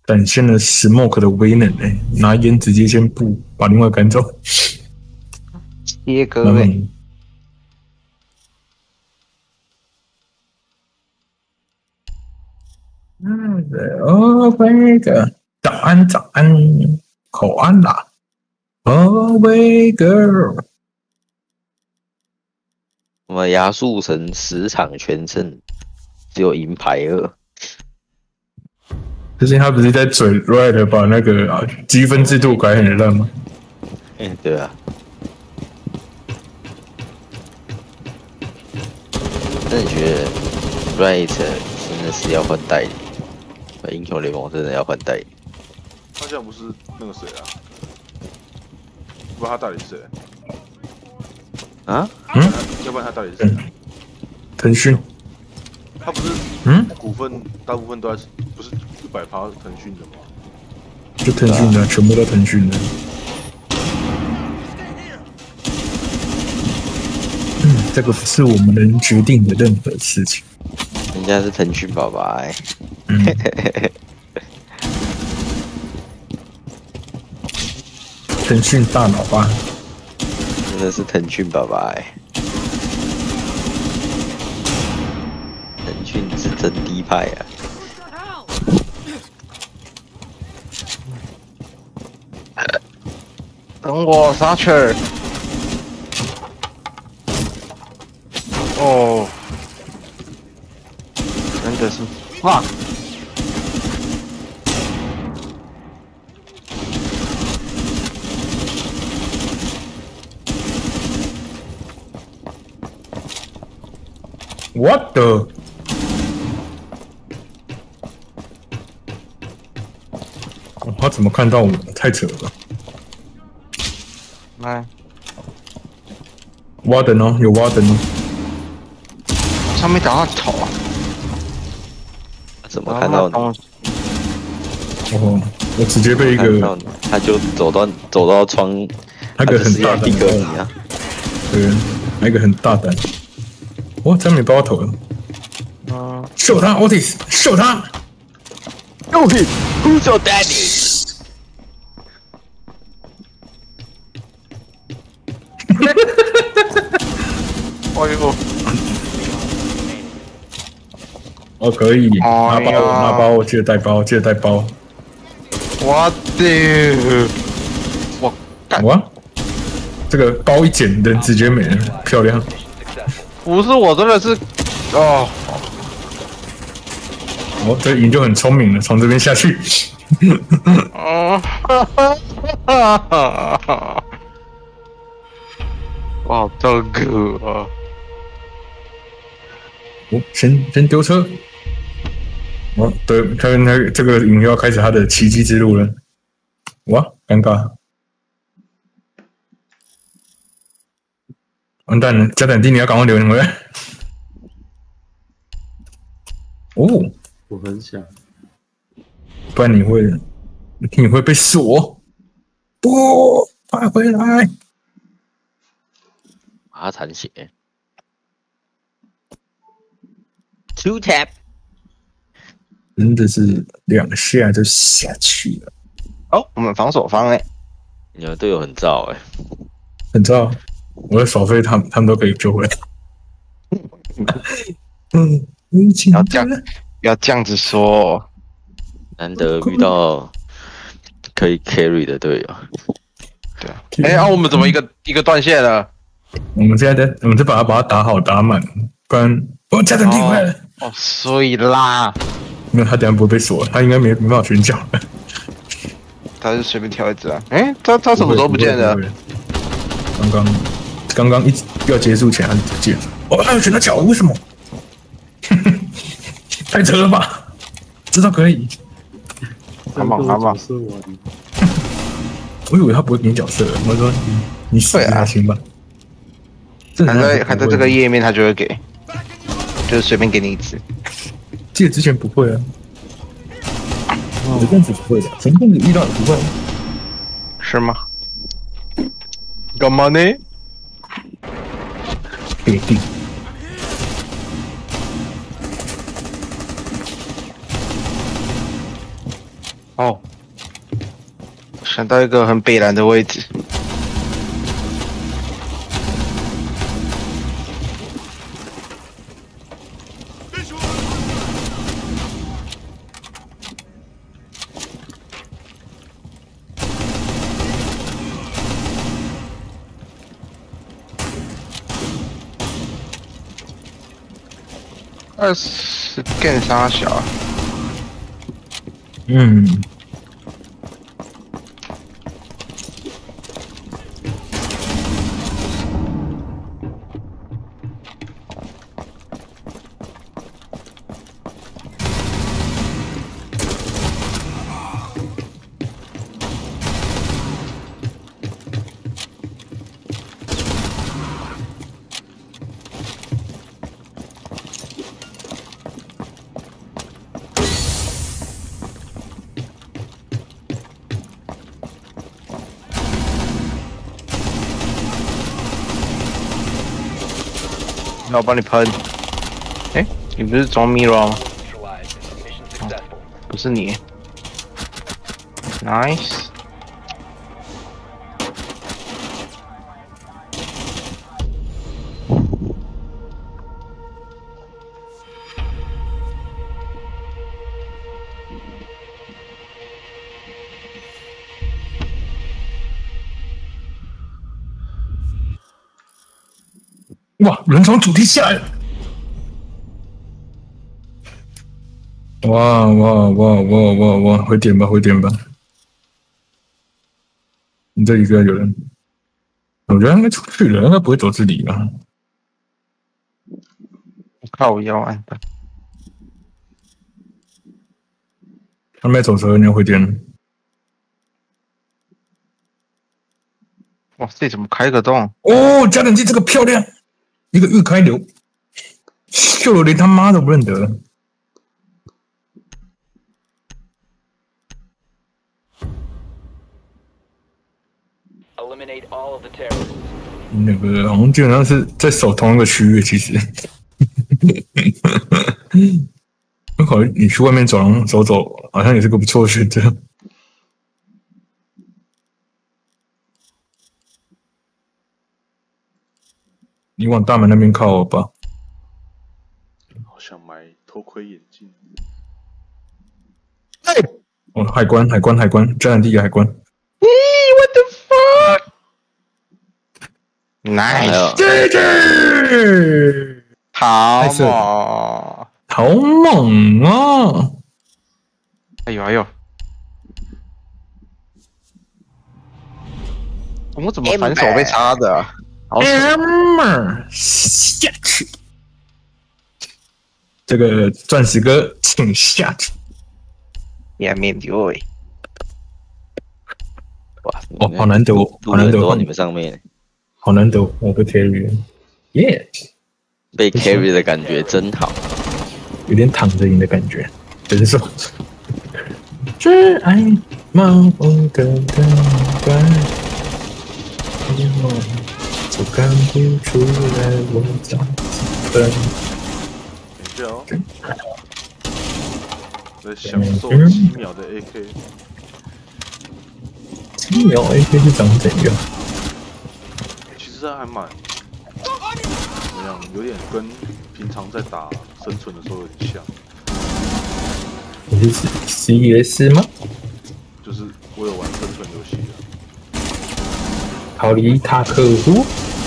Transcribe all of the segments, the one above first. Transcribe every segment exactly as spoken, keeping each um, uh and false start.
展现了 Smoke 的威能哎、欸，拿烟直接先布把另外赶走。 切割哎。 嗯，对哦，那个早安早安，口安啦。哦，喂 girl， 我们压速成十场全胜，只有银牌二。 最近他不是在嘴 Red 把那个啊积分制度改很烂吗？ 嗯，对啊。那你觉得 Red 真的是要换代理？英雄联盟真的要换代理？ 他现在不是那个谁啊？不知道他到底是谁？ 啊？ 嗯？ 要不然他到底是谁？ 腾讯。 他不是嗯？ 股份大部分都在不是一百趴腾讯的吗？ 就腾讯的，全部都腾讯的。嗯，这个不是我们能决定的任何事情。 人家是腾讯爸爸哎、欸。 嗯。腾讯大脑吧， 真的是腾讯爸爸哎、欸。腾讯是真低派啊！ 等我刹车。哦，真的是哇！ What the？ 哦，他怎么看到我？太扯了！ 来， 挖灯哦，有挖灯哦。 上面找到头啊！ 怎么看到你？ 哦，我直接被一个， 他就走到走到窗， 那个很大胆的你啊！ 对，那个很大胆。哇，这样没爆头了。 嗯， 秀他 ，Otis， 秀他 ，Otis，Who's your daddy？ 哎呦！ 哦，可以，拿包，拿包，记得带包，记得带包。 我的，我干！ 哇，这个包一捡，人直接没了，漂亮。 不是，我真的是，哦。 哦，这赢就很聪明了，从这边下去。 哦，哈哈哈哈哈！哇，这个啊！ 哦，先先丢车。哦，对，他那这个赢要开始他的奇迹之路了。哇，尴尬！完蛋了，加点地，你要赶快留言回来。哦， 我很想， 不然你会，你会被锁。不，快回来！ 把他残血 ，two tap， 真的是两下就下去了。 哦，我们防守方哎， 你们队友很燥哎、欸， 很燥。我的手费他们他们都可以救回来。嗯。 要这样，要这样子说。 难得遇到可以 carry 的队友。 对啊。哎、欸，啊，我们怎么一个一个断线了？ 我们现在在，我们再把它把它打好打满，不然我加点地回来了。 哦，所以啦。 没有，他等下不会被锁，他应该没没办法选角。 他是随便挑一只啊。哎、欸，他他什么时候不见的？ 刚刚刚刚一要结束前他就不见了。哦，他有选到脚，为什么？太扯了吧！知道可以。 好吧，好吧。 我以为他不会给你角色，我说你你死还行吧。 还在还在这个页面，他就会给，就是随便给你一只。 记得之前不会啊，我的阵子不会的，前阵子遇到也不会。 是吗？干嘛呢？ 确定。 哦，想到一个很北蓝的位置。二十更杀小。 嗯。 那我帮你喷。哎、欸，你不是装 Mira 吗？哦、不是你。Nice。 哇！人从主题下来了！哇哇哇哇哇哇！回点吧，回点吧！你这里居然有人，我觉得应该出去了，应该不会走这里吧？ 靠腰安的。 他没走车，你要回点。 哇，这怎么开个洞？ 哦，加点剂这个漂亮，一个预开流，秀的连他妈都不认得。那个好像基本上是在守同一个区域，其实。那考虑你去外面走廊走走，好像也是个不错的选择。你往大门那边靠吧。 好想买头盔眼镜。 哎，哦，海关，海关，海关，迦南地的海关。 咦 ，What the fuck？Nice， G G， 好猛， 好猛啊！ 哎呦哎呦，我怎么反手被插的、啊？好爽！下去，这个钻石哥，请下去。 也面丢哎！ 哇， 哦，好难得，好难得到你们上面， 好难得，我被 carry 了，耶！ 被 carry 的感觉真好， 有点躺着赢的感觉，真爽。只爱盲目的等待，就看不出来我在几分。 等一下哦，在享受七秒的 A K。 七秒 A K 是长怎样？ 其实还蛮怎么样，有点跟平常在打生存的时候有点像。 你是 C S 吗？ 就是我有玩生存游戏的。 逃离塔克夫。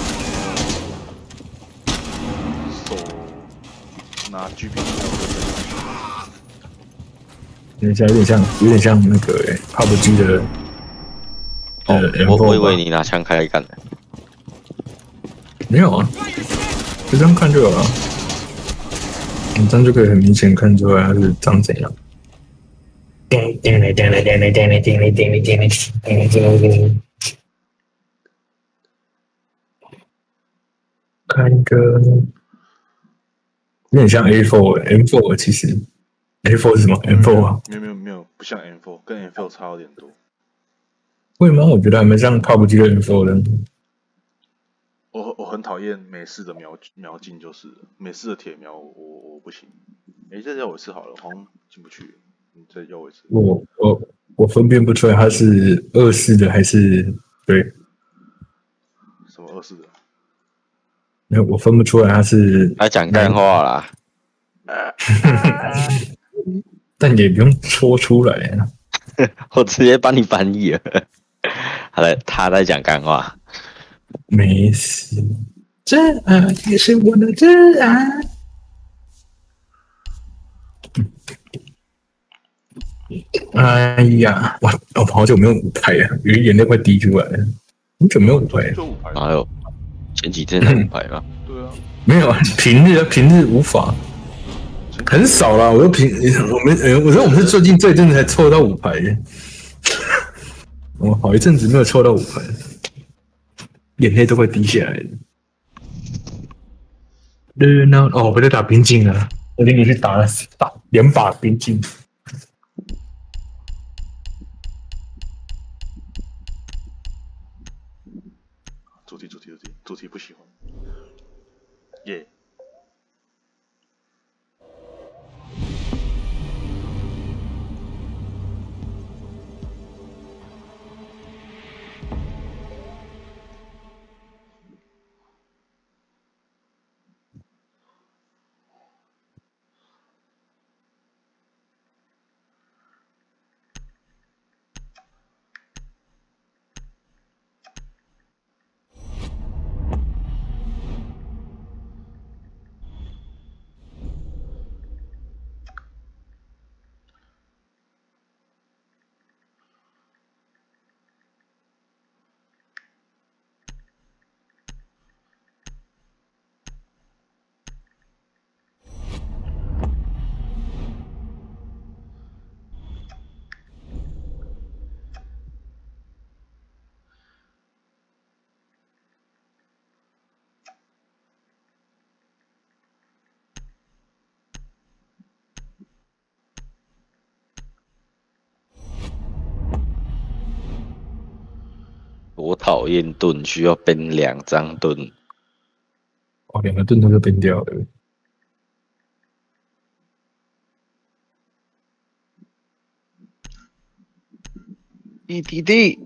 手拿 G P U。 有点像，有点像，有点像那个诶、欸、，P U B G 的。 哦，我我以为你拿枪开来干的。 没有啊，就这样看就有了。你这样就可以很明显看出来它是长怎样。看一个，有点像 A 四 M 四 其实 A 四 是什么 ？M 四 啊？ 没有没有没有，不像 M 四，跟 M 四差有点多。 为什么？我觉得还蛮像 P U B G 的 M 四 的。 我我很讨厌美式的瞄瞄镜，就是美式的铁瞄，我我不行。哎、欸，再要我一次好了，好像进不去。你再要我一次。 我我我分辨不出来他是二世的还是对， 什么二世的？ 没有，我分不出来他是。 他讲干话啦， 但也不用说出来啊。 我直接帮你翻译了。好了，他在讲干话。 没事，这爱也是我的挚爱。哎呀，我我好久没有舞拍了，有眼泪快滴出来了。很久没有舞拍了， 就五排。 哪有？前几天才五排吧？ 对啊， 没有啊，平日平日无法，很少啦。我说平，我们呃，我说我们是最近这一阵子才凑到五排的。我好一阵子没有凑到五排，眼泪都快滴下来了。热闹哦，我在打边境了，我领你去打了打两把边境。 主题主题主题主题不喜欢。耶、yeah 我讨厌盾，需要编两张盾。 哦，两个盾都是变掉的。 E D D，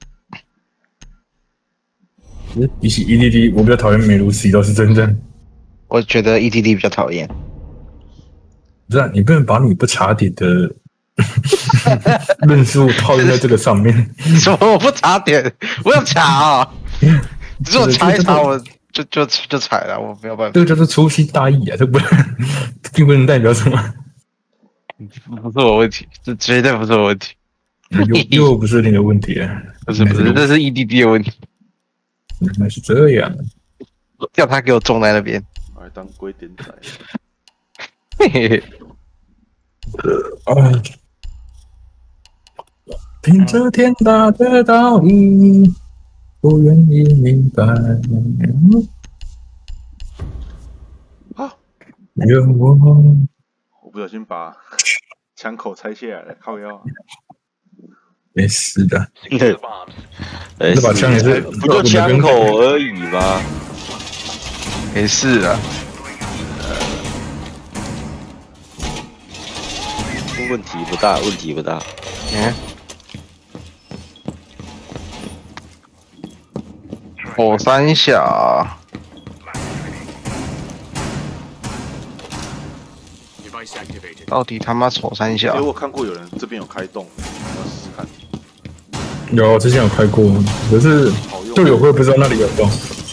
比起 E D D， 我比较讨厌美卢西，倒是真正。 我觉得 E D D 比较讨厌。 不是、啊，你不能把你不查点的论述套用在这个上面。 什么？我不查点，我要查啊！只是我查一查，我就就就踩了，我没有办法。 这个就是粗心大意啊，这不并不能代表什么。 不是我问题，这绝对不是我问题。 又又不是你的问题了， 不是不是，这是 E D D 的问题。 原来是这样， 叫他给我种在那边， 来当龟点仔。 嘿嘿嘿。 啊！凭着天大的道理，不愿意明白。 啊！ 愿我我不小心把枪口拆下来了，靠腰。 没事的， 这把枪也是不就枪口而已吗？ 没事啊。 问题不大，问题不大。 嗯。火三小。到底他妈丑三小？ 因为我看过有人这边有开洞，要试试看。 有，之前有开过，可是队友会不知道那里有洞。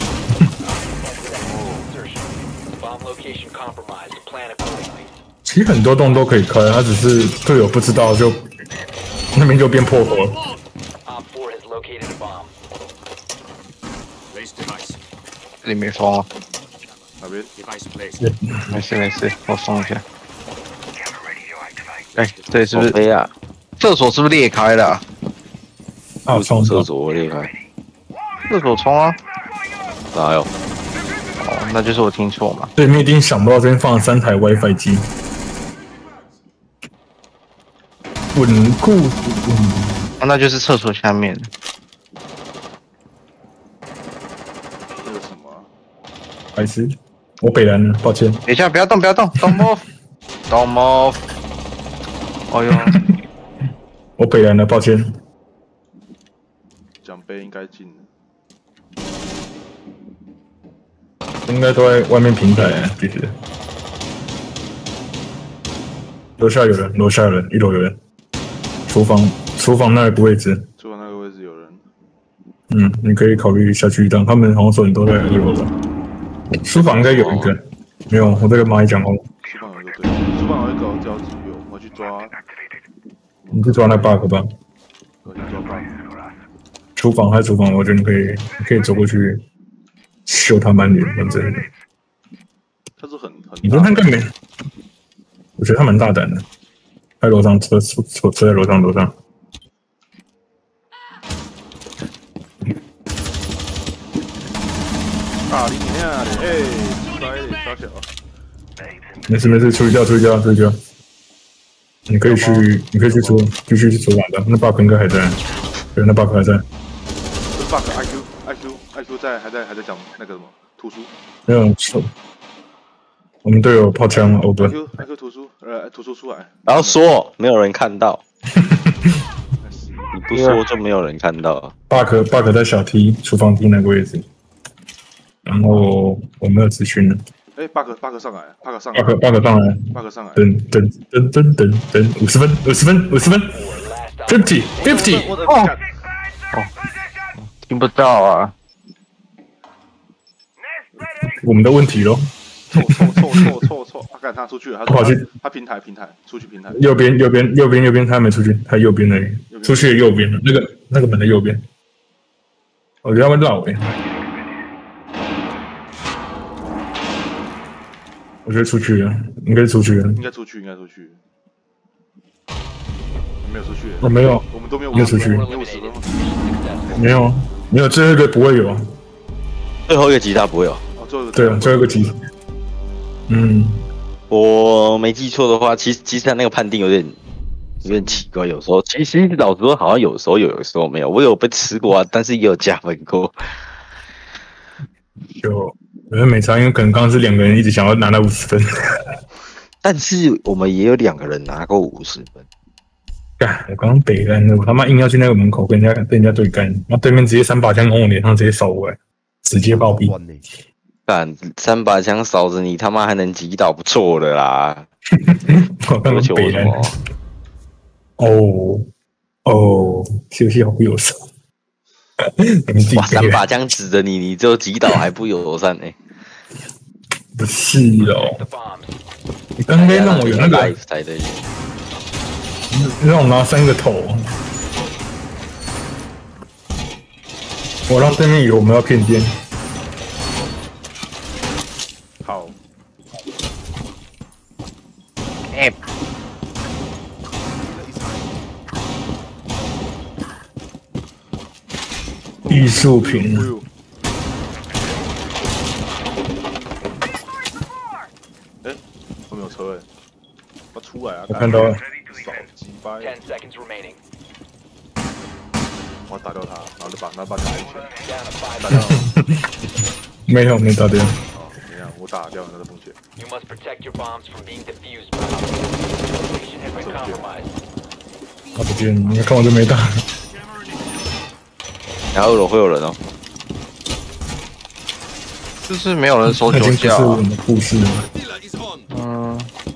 其实很多洞都可以开，他只是队友不知道，就那边就变破口了。 这里没封啊。 哪边？ 没事没事，我封一下。哎、欸，这里是不是？ 哎呀， 厕所是不是裂开了、啊？ 啊，冲厕所裂开。 厕所冲啊？ 哪有？ 哦，那就是我听错嘛。 对面一定想不到这边放了三台 WiFi 机。稳固，嗯， 啊，那就是厕所下面。 这是什么？ 白痴，我北蓝了，抱歉。 等一下，不要动，不要动 ，Don't move，Don't move。哦哟， 我北蓝了，抱歉。 奖杯应该进， 应该都在外面平台，其实。楼下有人，楼下有人，一楼有人。厨房，厨房那个位置。 厨房那个位置有人。 嗯，你可以考虑下去一趟。他们好像说你都在二楼吧？书房应该有一个，没有，我在跟蚂蚁讲话。 书房有一个对，书房有一个交集有，我去抓。 你去抓那 bug 吧。 我去抓 bug。 厨房还是厨房，我觉得你可以，你可以走过去秀他满脸，反正。 他是很很。 你说他应该没？我觉得他蛮大胆的，在楼上车车车在楼上楼上。 啊，你怎样的？哎，摔的小小。 没事没事，处理掉处理掉处理掉。你可以去，你可以去厨，继续去厨房的，那 bug 应该还在，对，那 bug 还在。 这 bug I Q I Q I Q 在还在还在讲那个什么图书。没有错。我们队友炮枪欧德。 I Q I Q 图书呃图书出来。 然后说没有人看到。你不说就没有人看到。 bug bug 在小梯厨房梯那个位置。然后我没有资讯了。 哎 ，bug bug 上来 ，bug 上来 ，bug bug 上来 ，bug 上来， 等等等等等等，五十分，五十分，五十分 ，fifty fifty， 哦哦，听不到啊， 我们的问题咯。 错错错错错错，他赶他出去了，他跑去， 他平台平台出去平台， 右边右边右边右边，他还没出去，他右边而已，出去右边了，那个那个门的右边，我觉得他们绕诶。我觉得出去了，应该出去了。 应该出去，应该出去。没有出去。 我没有， 我们都没有。 没有出去。 没有死了吗？ 没有，没有，最后一个不会有。 最后一个吉他不会有。 哦，最后一个。 对啊，最后一个吉。嗯， 我没记错的话，其实其实他那个判定有点有点奇怪，有时候其实老实说好像有时候有，有时候没有。我有被吃过啊，但是也有加分过。 就。我觉得没差，因为可能刚刚是两个人一直想要拿到五十分， 但是我们也有两个人拿过五十分。 干，我刚刚北干的，我他妈硬要去那个门口跟人家跟人家对干，然后对面直接三把枪从我脸上直接扫过来，直接暴毙。 干，三把枪扫着你，他妈还能击倒，不错的啦。 我刚刚北干。哦哦，游戏好不友善。 哇！三把枪指着你，你就击倒还不友善呢、欸？ 不是哦，你刚刚让我有那个才对， 让我拿三个头，我让对面以为我们要骗电。 好。 哎。 艺术品。 哎，后面有车哎，我出来啊！ 我看到了。 少几掰。我打掉他，然后就把那把打一拳。打掉。 没有，没打掉。 哦，没有，我打掉那个风险。 他不见，你看我就没打。 然后二楼会有人哦， 就是没有人收酒驾、啊。 是我们的故事了。 嗯。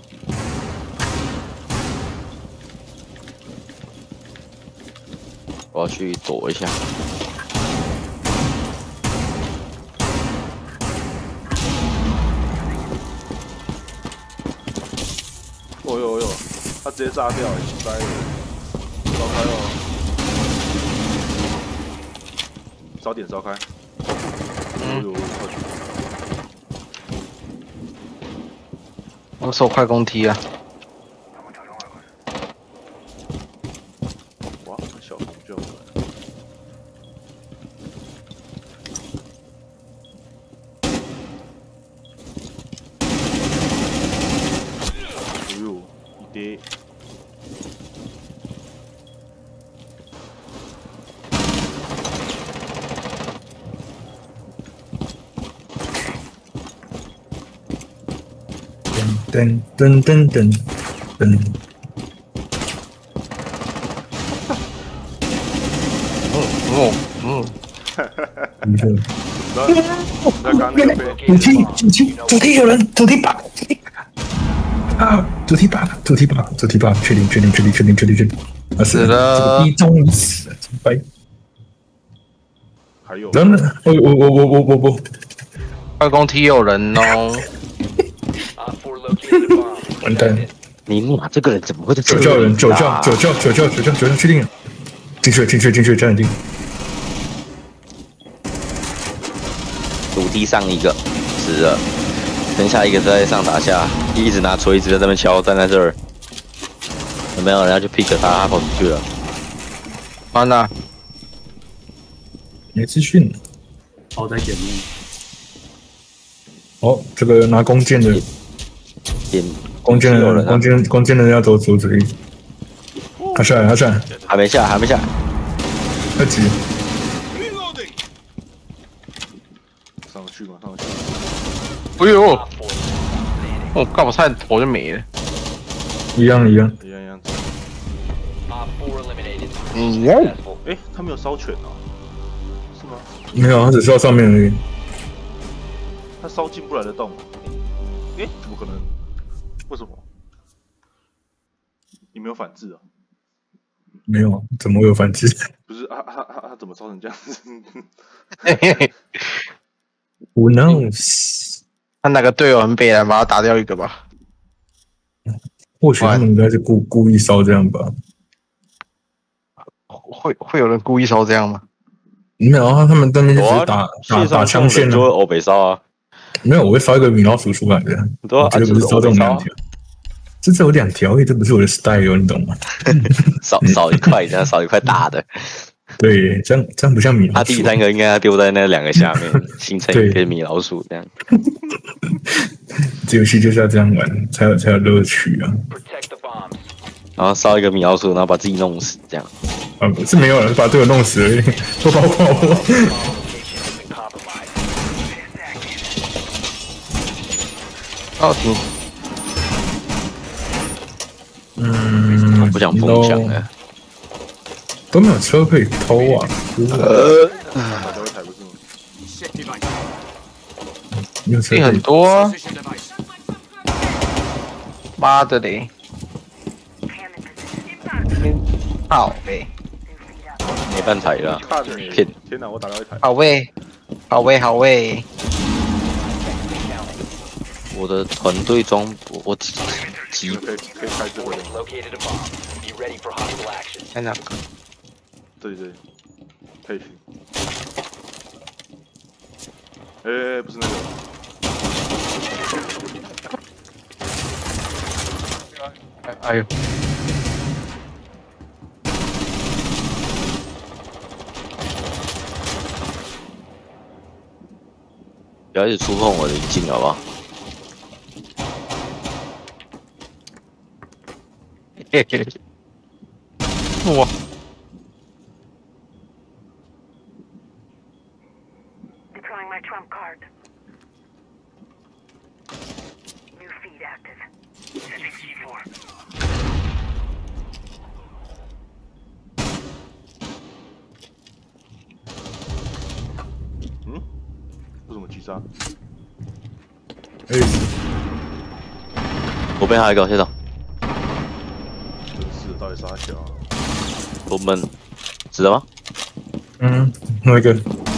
我要去躲一下。 哦呦哦呦，他直接炸掉，塞了，烧开了。早点烧开。嗯。 我手快攻踢啊！ 哇，小红就来。哎呦，一滴。噔噔噔噔噔， 哦，嗯， 你说那那刚刚那个被主题主题主题有人主题 bug 主题 bug 啊主题 bug 主题 bug 主题 bug 确定确定确定确定确定确定啊死了这个一终于死了，拜。 还有然后呢？我我我我我我我二公梯有人哦， 完蛋！ 你妈这个人怎么会在这九里？ 教人九教九教九教九教九教确定了，进去了进去了进去了，站定。 土地上一个死了，剩下一个在上打下，一直拿锤子在那边敲，站在这儿。有没有人要去 pick 他？他跑出去了。 完了， 没资讯。 抛在前面。 哦，这个拿弓箭的， 点弓箭的， 有人啊弓箭弓箭的要走走这里。他下来，他下来， 还没下，还没下。 太急。 上去嘛，上去。 哎呦，我干我差点头就没了。 一样一样。 一样一样。 嗯呀， 哎，他没有烧全哦，是吗？ 没有，他只是到上面而已。 他烧进不来的洞。哎，怎么可能？为什么？你没有反制啊？ 没有，怎么会有反击？ 不是啊啊啊啊！怎么烧成这样子？ 嘿嘿嘿， Who knows？ 他哪个队友很北蓝，把他打掉一个吧。 或许他们应该是故故意烧这样吧。 会会有人故意烧这样吗？ 没有啊，他们当面就有啊只是打打打线上枪线啊。 就会欧北烧啊。 没有，我会烧一个米老鼠出来的。 对啊我绝对不是烧这种两条。这只有两条，这不是我的 style，你懂吗？ 少少一块，这样少一块大的。 对，这样这样不像米老鼠。 他第三个应该要丢在那两个下面，形成一个米老鼠这样。 这游戏就是要这样玩，才有才有乐趣啊！ 然后烧一个米老鼠，然后把自己弄死这样。 啊，是没有人把队友弄死而已，都包括我。 哦，挺。 嗯， 不想疯抢了， 都没有车可以偷啊！ 呃， 大家会抬不住。 没有车很多啊！妈的嘞！好呗， 没办法了，骗！ 天哪，我打到一台。 好喂，好喂，好喂！ 我的团队中，我我几可以可以开这个。 在哪个？ 对对，可以。哎，不是那个。 哎呦！ 不要去触碰我的引擎，好不好？ 嘿嘿，哇！ Deploying my trump card. New feed active. Setting C four. 嗯？为什么击杀？ 哎， 左边还有一个，先走。 真是到底啥小啊？ 我们知道吗？ 嗯，那个。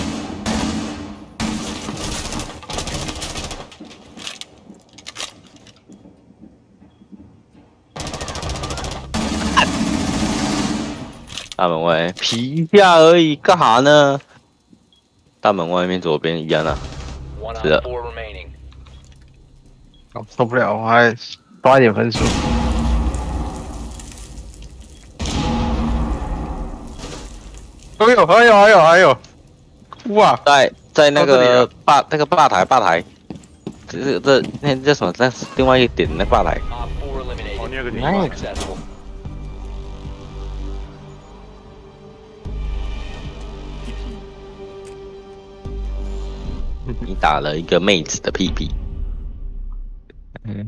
大门外皮下而已，干啥呢？大门外面左边一样啊。是的。 受不了，我还刷一点分数。哎呦，哎呦，哎呦，哎呦！哭啊！ 在在那到这个里吧那个吧台吧台，这这这那叫什么？在另外一点那吧台。 哦，你有个地哎方。 你打了一个妹子的屁屁。 嗯，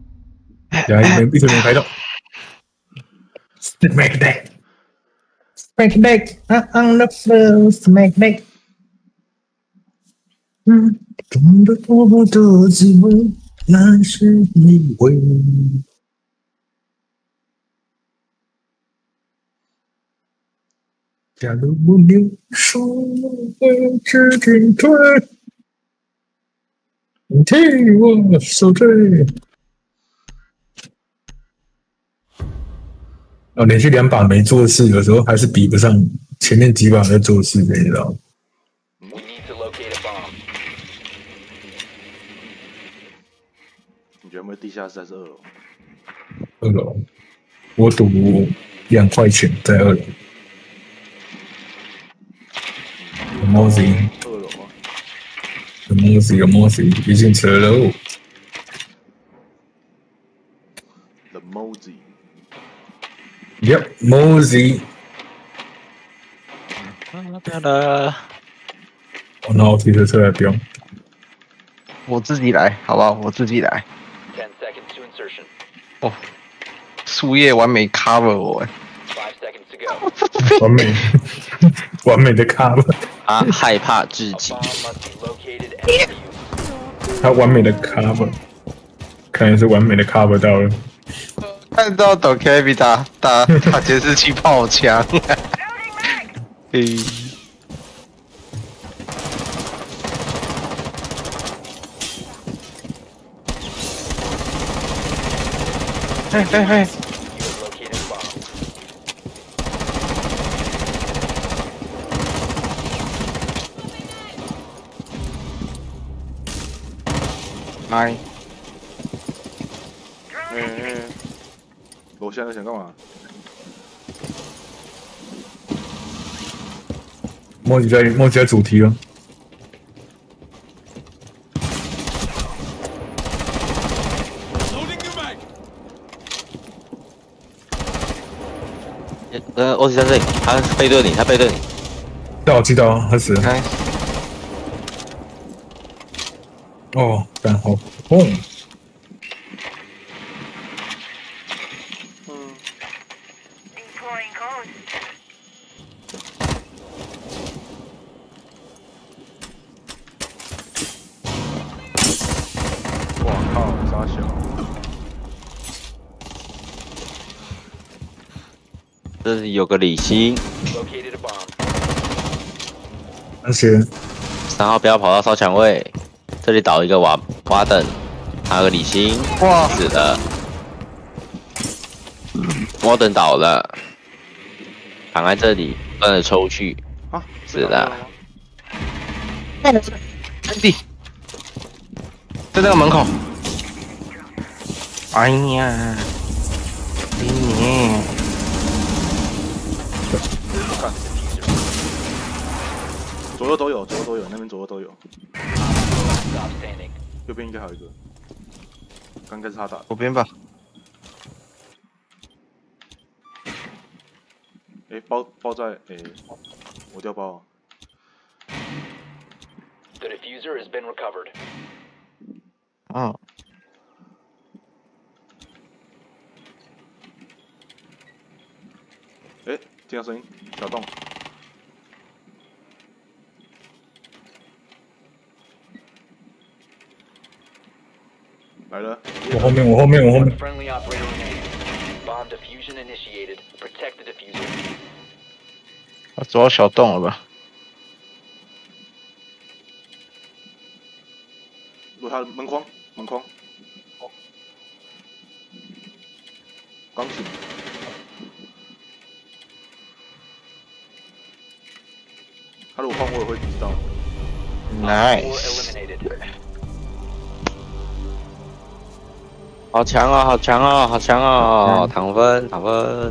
然后一直没拍到。Make that. Smack back on the floor, smack back。嗯，懂得我的滋味，那是你味。假如我留守我只给退，你替我受罪。哦，连续两把没做事，有时候还是比不上前面几把在做事的，你知道吗？ 你觉得有没有地下室还是二楼？ 二楼，我赌两块钱在二楼。有 Mozy， 二楼吗？ 有 Mozy， 有 Mozy， 一进车喽。 The Mozy。 Yep, Mozy。 哒哒， 我拿我提车车来标。 我自己来，好不好？我自己来。哦，树叶完美 cover 我， 完美，完美的 cover。 他害怕自己， 他完美的 cover， 看来是完美的 cover 到了。 看到抖 K B 打打打监视器炮枪，嘿，嘿嘿嘿，来， 嗯嗯。我现在想干嘛？ 莫吉在莫吉在主题了。 呃，欧吉在这里，他背对你，他背对你。 但我知道他死了。 来， 哦，干好痛！ 这里有个李欣， 而且三号不要跑到烧抢位，这里倒一个瓦瓦等，还有个李欣， 哇， 死了，瓦等倒了，躺在这里，不能抽去， 啊， 死了。 安迪，在那个门口。哎呀，你。 左右都有，左右都有，那边左右都有。右边应该还有一个，刚该是他打的。 左边吧。 哎，包包在哎，我掉包。 The diffuser has been recovered. 嗯。 哎，听到声音，小洞。来了， 我后面，我后面，我后面。 Friendly operator remaining. Bomb diffusion initiated. Protect the diffuser. 他走到小洞了吧？ 录他的门框，门框。钢琴。他如果换我也会知道。 Nice。 好强哦，好强哦，好强哦！躺分，躺分。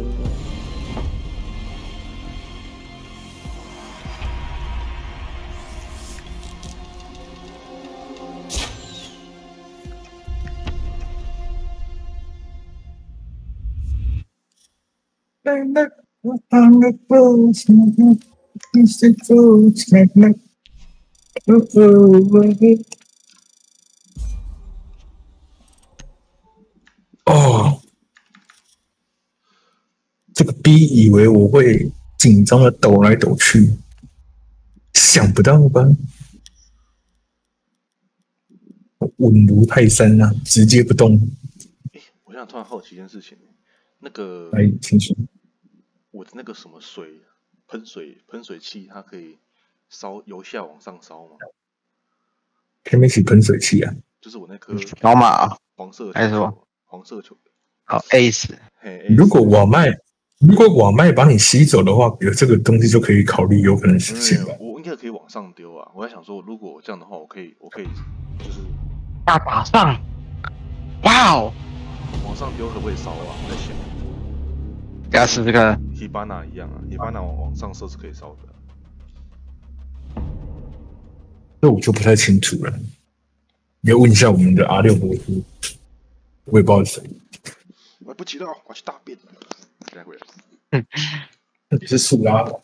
哦，这个 B 以为我会紧张的抖来抖去，想不到吧？稳如泰山啊，直接不动。 哎，我想突然好奇一件事情，那个来，请说。 我的那个什么水喷水喷水器，它可以烧由下往上烧吗？ 可以一起喷水器啊？ 就是我那颗老马啊， 黄色还是什么球，黄色球。 好 ，Ace， 嘿， 如果瓦麦，如果瓦麦把你吸走的话，有这个东西就可以考虑有可能实现吧。 我应该可以往上丢啊！我在想说，如果这样的话，我可以，我可以就是大打上，哇哦， 往上丢可不可以烧啊？我在想， 给他试试看。 Hibana 一样啊 ，Hibana 往往上射是可以烧的。 这我就不太清楚了，你要问一下我们的阿六伯夫，我也不知道是谁。 来不及了，我要去大便。待会儿。 嗯， 那你是苏拉吧？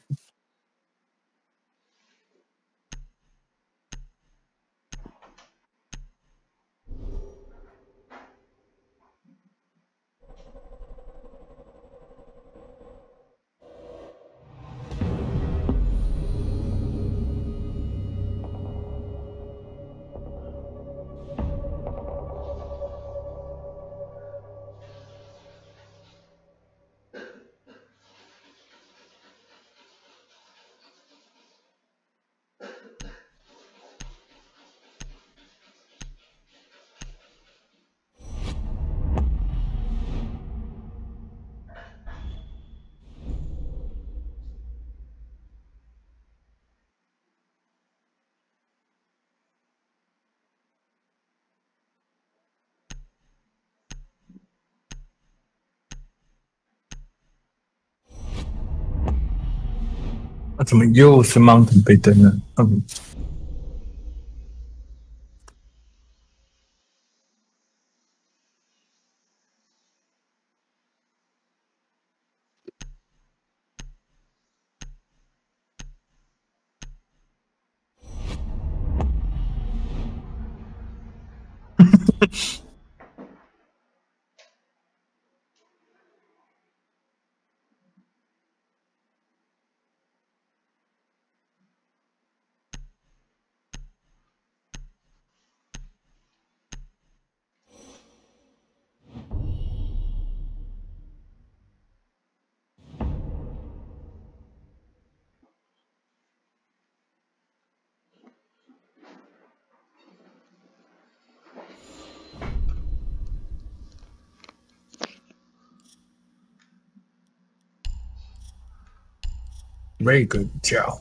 那怎么又是 Mountain 被登了？嗯。Very good job。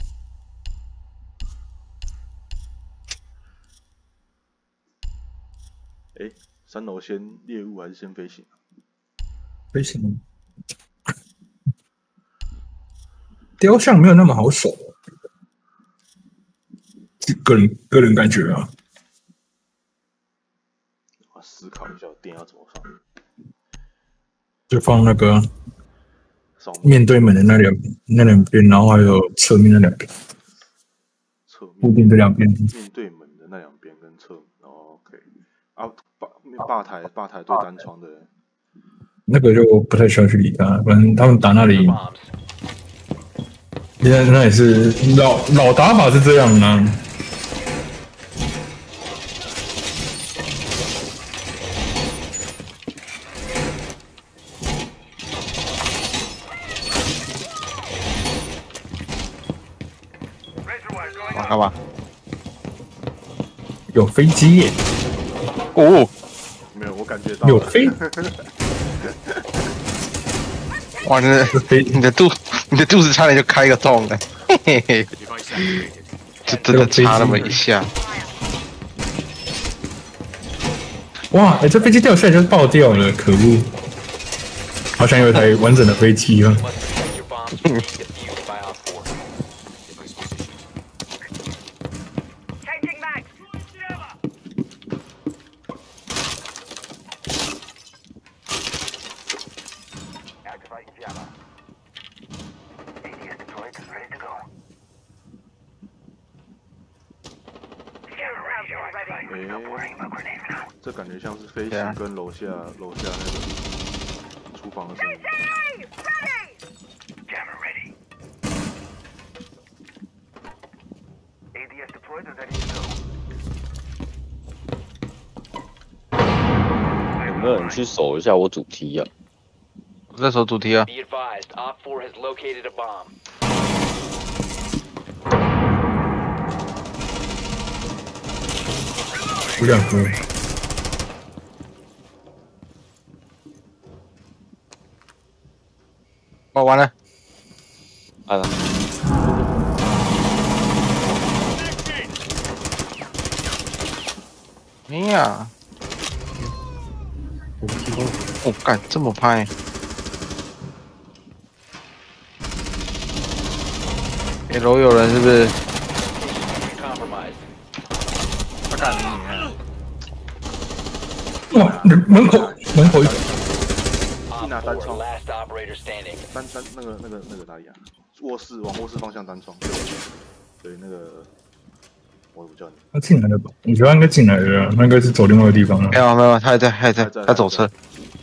哎，三楼先猎物还是先飞行？ 飞行。雕像没有那么好守，个人个人感觉啊。 我思考一下，电要怎么放？ 就放那个面对门的那两那两边，然后还有侧面那两边， 侧面固定这两边。 面对门的那两边跟侧，哦 OK。啊，吧吧台吧台对单窗的， 那个就不太需要去理他，反正他们打那里，现在那也是老老打法是这样的、啊。 哇，干嘛？ 有飞机耶！ 哦， 没有，我感觉到有飞。 哇，你的你的肚你的肚子差点就开个洞了，嘿嘿嘿，就真的差那么一下。 哇，哎、欸，这飞机掉下来就爆掉了，可恶！好想有一台完整的飞机啊！ 这感觉像是飞行跟楼下楼下那个厨房的声音。 有人去守一下我主题啊？ 我在守主题啊。 Be advised, Op four has located a bomb. 有两颗。 哦，完了。 完了。 哎呀！哦，干这么拍。一楼有人是不是？ Compromised. 他干你哇，门口门口一个。 Op 拿单 four, 窗， last operator standing. 单单那个那个那个哪里啊？卧室往卧室方向单窗，对，对那个我不叫你， 他进来了吧？我觉得他应该进来了，他应该是走另外一个地方了没。有没有，他还在还在，他走车。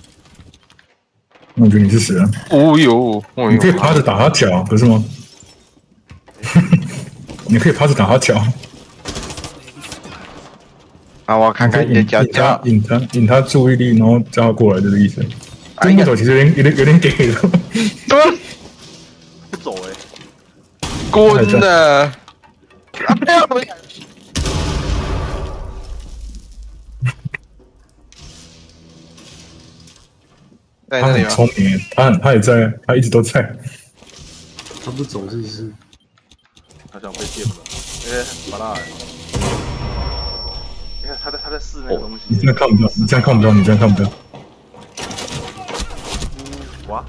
那我觉得你是死了。 哦呦，哦呦！ 你可以趴着打他脚，不是吗？你可以趴着打他脚。 啊，我看看你的脚脚。 引他引他注意力，然后叫他过来，这个意思。 哎呀， 这木头其实有点有点有点给了。 不走哎、 滚的！啊，不要不要！在他很那里吗？ 聪明，他很他也在，他一直都在。 他不走是不是？ 他想被电了，哎、巴拉，你看他在他在试那个东西， 你这样看不到，你这样看不到，你这样看不到。 哇，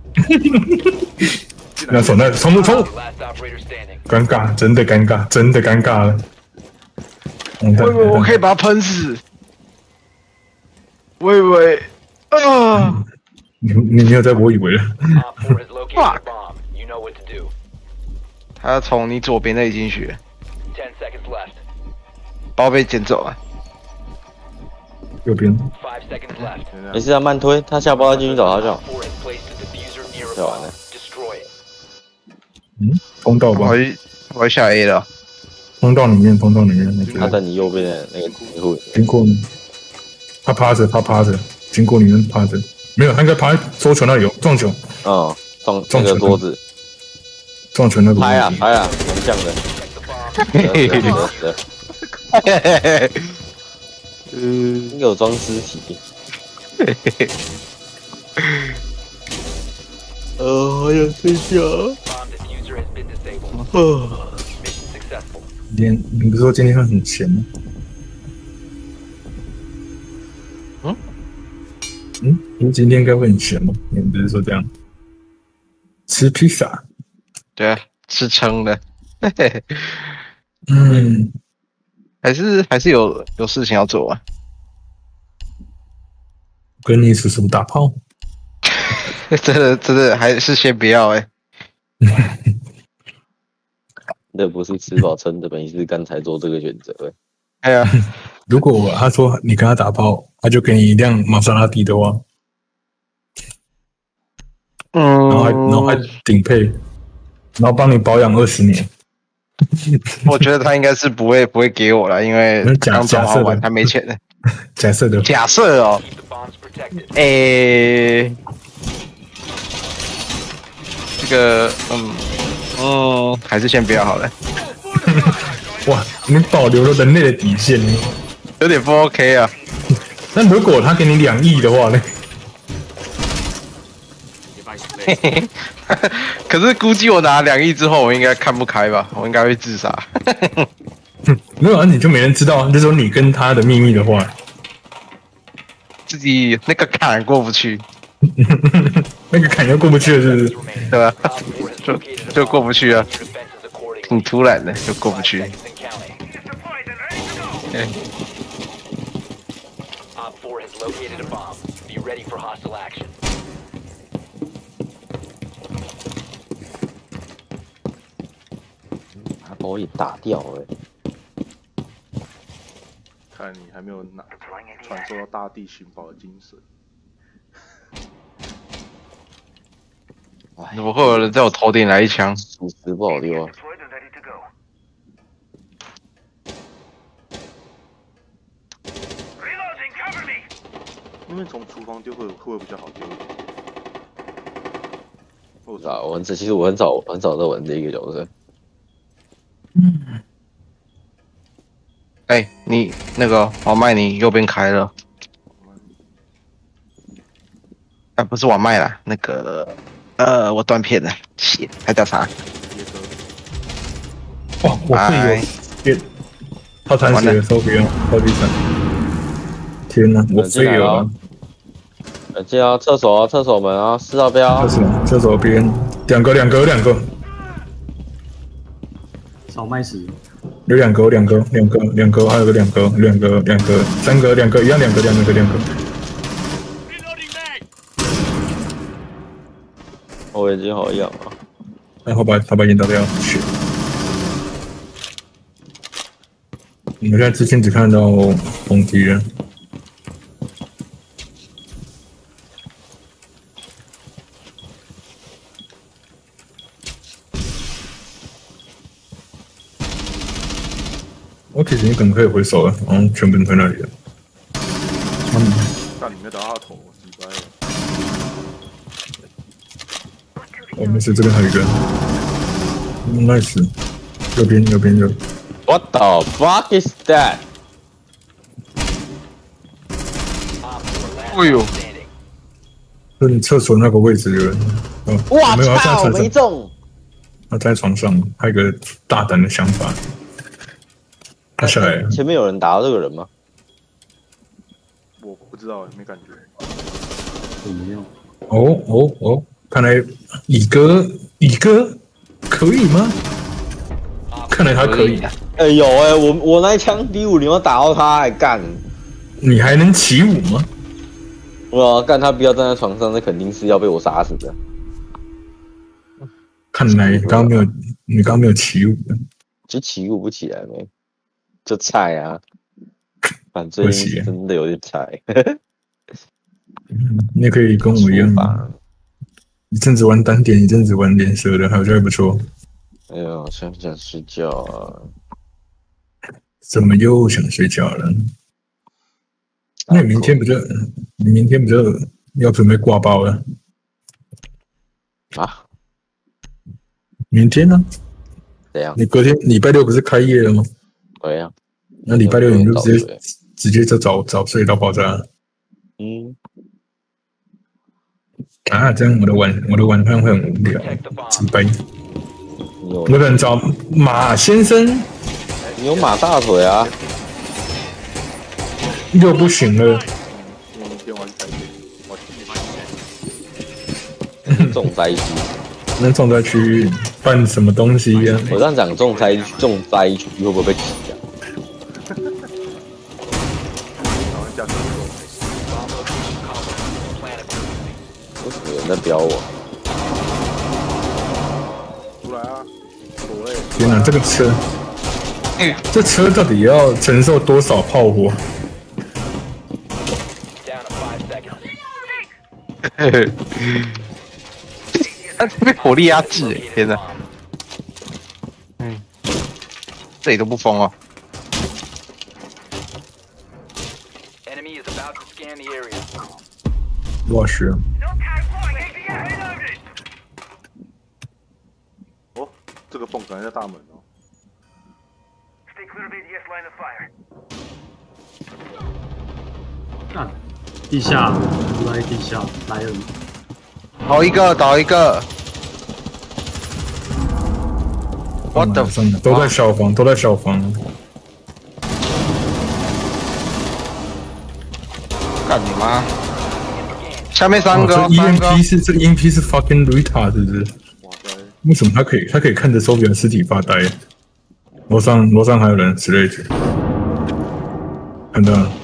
那手那冲冲， Last operator standing. 尴尬，真的尴尬，真的尴尬了。完蛋喂喂，我可以把他喷死。喂喂，啊！ 你你没有在我以为了。 Op four has located a bomb. You know what to do. 他从你左边那里进去， Ten seconds left. 包被捡走了。 右边， Five seconds left. 没事啊，慢推，他下包进去找他就好 Op。four has placed a diffuser near a 就完了 bomb. Destroy it. 嗯，通道吧我，会我会下 A 了。 通道里面，通道里面那个他在你右边的那个警护， 经过你，他趴着，他趴着，经过你们趴着，没有，他应该趴在桌球那里有撞球， 嗯，撞那撞球个桌子， 撞球那个拍啊位置拍啊，横向的， Protect the bomb. 得得得得， 嘿嘿嘿。 应该有装尸体。呃，好想睡觉。 Bomb diffuser has been disabled. Mission successful. 今天你不是说今天会很闲吗？ 嗯嗯，你今天应该会很闲吗？你不是说这样？吃披萨？ 对啊，吃撑的。嘿嘿， 嗯， 还是还是有有事情要做啊。 跟你叔叔打炮。 真的真的还是先不要哎、 那不是吃饱撑的本事，刚才做这个选择。 哎呀， 如果他说你跟他打炮，他就给你一辆玛莎拉蒂的话， 嗯， 然后还然后还顶配，然后帮你保养二十年。 我觉得他应该是不会不会给我了，因为假刚装假设的好完他没钱了。 假设的， 假设哦， Keep the bombs protected. 诶、这个嗯嗯，还是先不要好了， 哇，你保留了人类的底线。 有点不 OK 啊。 那如果他给你两亿的话呢？ 可是估计我拿两亿之后，我应该看不开吧？我应该会自杀。 没有啊，你就没人知道，就说你跟他的秘密的话， 自己那个坎过不去， 那个坎又过不去了，是不是？ 对吧？ Op four has 就 located a 就过 bomb. 不去啊， Your defenses accordingly. 挺突然的，就过不 Five 去。 seconds and counting. 哎 Op four has located a bomb. Be ready for hostile action. 把包也打掉了。 看你还没有拿传授到大地寻宝的精神。 怎么会有人在我头顶来一枪？ 属实不好丢啊！ Deployed and ready to go. Reloading, cover me! 面从厨房丢会会不会比较好丢？ 不知道，我很其实我很少很少在玩这一个角色。 嗯， 哎、欸，你那个网麦你右边开了。啊，不是网麦啦，那个呃，我断片了，血，还叫啥？ 哇，我会有，他弹血的时候不用，到地上。天哪，我废了！ 冷静啊，厕所啊，厕所门啊，四号标。 厕所，厕所边，两个，两个，两个。 少麦死。 有两个，两个，两个，两个，还有个两个，两个，两个，三个，两个，一样，两个，两个，两个。 我眼睛好痒啊！ 然后把他把烟打掉，去。我们现在之前只看到红敌人。我其实你可能可以回手了，然后全部人在那里了。嗯。 但你没打他头，鸡掰。 哦，没事，这边还有一个。嗯 nice， 右边，右边，右边。 What the fuck is that？ 哎呦！ 就你厕所那个位置有人。哦， 哇没有，他操，没中。 他在床上，他有个大胆的想法。他下来了。 前面有人打到这个人吗？ 我不知道，没感觉。 我没有。 哦哦哦，看来乙哥，乙哥可以吗？看来他可以。 哎、欸、有哎、欸，我我那一枪 D 五零要打到他，还干。 你还能起舞吗？ 哇，干他不要站在床上，那肯定是要被我杀死的。 看来你刚刚没有，你刚刚没有起舞。 就起舞不起来没？就菜啊，反正真的有点菜。 你也可以跟我一样吧，一阵子玩单点，一阵子玩连射的，好像还不错。 哎呦，想不想睡觉啊？ 怎么又想睡觉了？那你明天不就你明天不就要准备挂包了？ 啊？ 明天呢？ 怎样？ 你隔天礼拜六不是开业了吗？ 对呀。 那礼拜六你就直接直接就早早睡到爆炸。 嗯。 啊，这样我的晚我的晚上会很无聊，几杯。那个人找马先生， 你有马大腿啊？ 又不行了。 明天玩台北，重灾区。 那重灾区办什么东西呀、啊？ 我这样讲重灾重灾区会不会被挤啊？为什么有人在飙我？ 出来啊！ 天哪，这个车，哎，这车到底要承受多少炮火？ 嘿嘿，他被火力压制，哎，天哪！嗯，这里都不封哦。 我是。 哦，这个蹦可能在大门哦。 干，地下，来地下，来了。 倒一个，倒一个。我的， 都在小房，都在小房。 干你妈！下面三个， 这 E M P 是这 E M P 是 fucking retard 是不是？为什么他可以他可以看着手表尸体发呆？楼上楼上还有人之类的，看到了。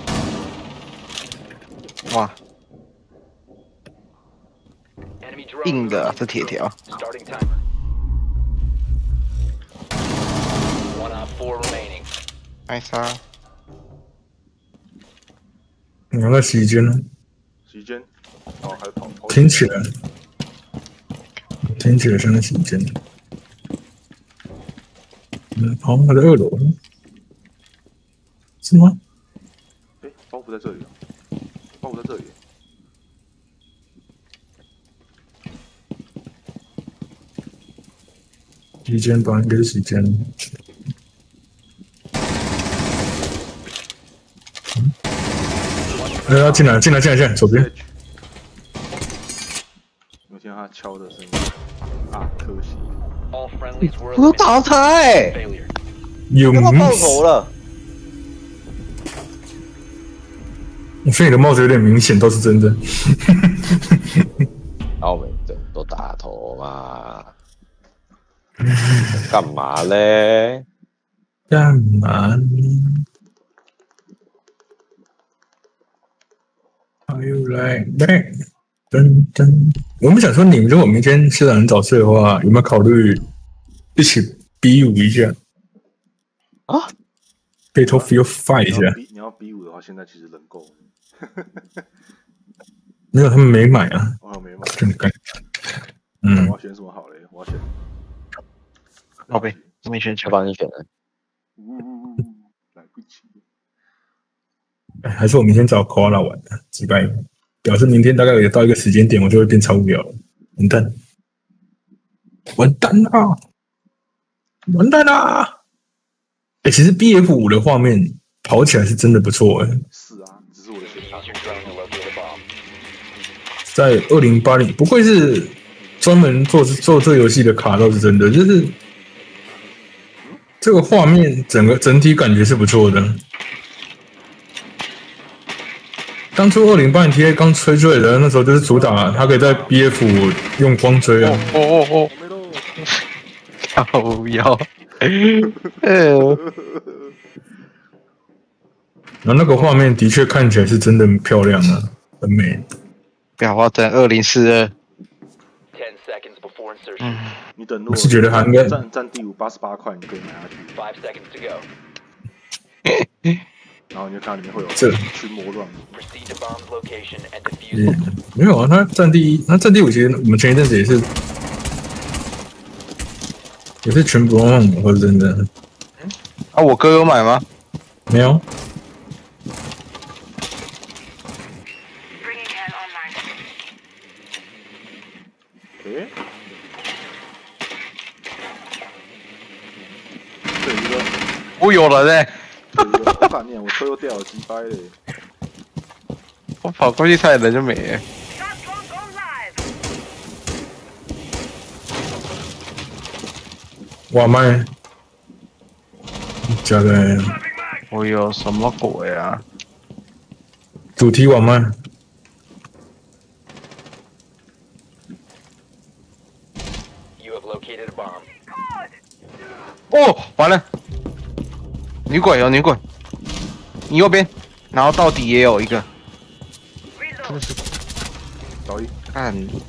哇，硬的这铁条。艾莎， 你要在洗衣间呢？ 洗衣间，哦，还有跑跑。 听起来，听起来像在洗衣间。嗯，好像还在二楼，是吗？ 哎，包袱在这里啊，包袱在这里。 时间吧，应该是时间。嗯，哎呀，进来，进来，进来，进来，左边。 我听到他敲的声音啊，可惜。 All friendlies were 我都打他哎、 failure. 有他妈爆 miss 头了。 我觉得你的帽子有点明显，都是真的。 澳门人都打头嘛，干嘛嘞？ 干嘛呢？Are you like that？ 噔噔，我们想说，你们如果明天虽然很早睡的话，有没有考虑一起比武一下？ 啊 ？Battlefield Five 一下你要？比你要比武的话，现在其实人够。 没有，他们没买啊。 我还没买。 真的干。嗯我，要选什么好嘞？我要选。 宝贝，我没选我球。 帮你选了。 呜呜呜，来不及。 哎还是我明天找 Koala 玩的，几百，表示明天大概有到一个时间点，我就会变超无聊了。完蛋，完蛋啦！完蛋啦！哎、欸，其实 B F 五的画面跑起来是真的不错哎、欸。 是啊，只是我的选 Use 法。 your drone to locate a bomb. 在二零八零，不愧是专门做做这游戏的卡，倒是真的，就是这个画面整个整体感觉是不错的。当初二零八零 Ti 刚吹出来的那时候，就是主打它可以在 B F 五用光追啊。 哦哦哦没喽。 哦，靠腰。呃， 然后那个画面的确看起来是真的漂亮啊，很美。 不要，我要等二零四二。 Ten seconds before insertion. 嗯， 你等如果我是觉得它应该占占第五八十八块，你可以买下去， Five seconds to go. 然后你就看到里面会有这群魔乱舞。 Proceed to bomb's location and defuse 也 it. 没有啊，它占第一，它占第五，其实我们前一阵子也是也是全部忘我说真的啊，我哥有买吗？ 没有。 Bringing hand online. 诶，这一个我有了嘞， 这一个反面，我车又掉了，鸡掰嘞！ 我跑过去差点人就没了。 Shot drone go live. 哇麦，假的我有什么鬼啊？ 主题网麦， You have located a bomb. 哦，完了，女鬼有女鬼，你右边，然后到底也有一个， Reload. 小一， 看，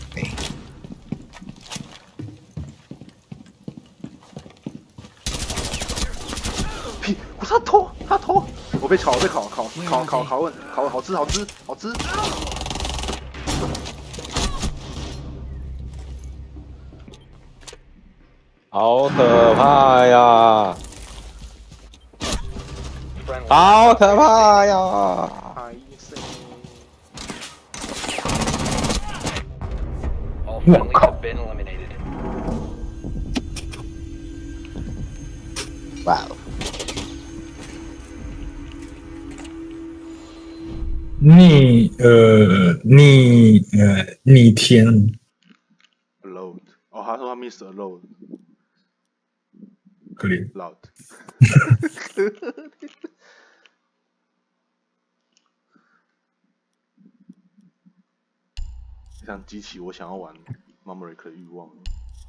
屁！我他偷，他偷！我被烤，被烤，烤，烤，烤，烤问，烤，好吃，好吃，好吃！ 好可怕呀！ Friendly. 好可怕呀！ 哎塞！ All friendlies have been eliminated. 哇哦！ 逆呃逆呃逆天， load， 哦，他说他 miss a load， 可怜。 loud。像激起我想要玩 Maverick 的欲望。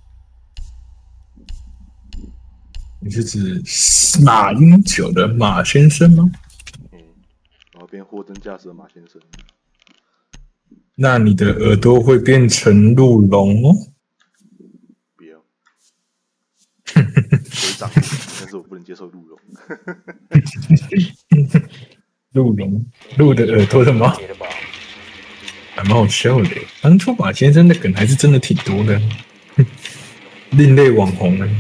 你是指马英九的马先生吗？ 嗯，然后变货真价实的马先生。 那你的耳朵会变成鹿茸哦。 不要。可以长，但是我不能接受鹿茸。 鹿茸，鹿的耳朵的吗？ Locate a bomb. 还蛮好笑的。当初马先生的梗还是真的挺多的，另类网红呢。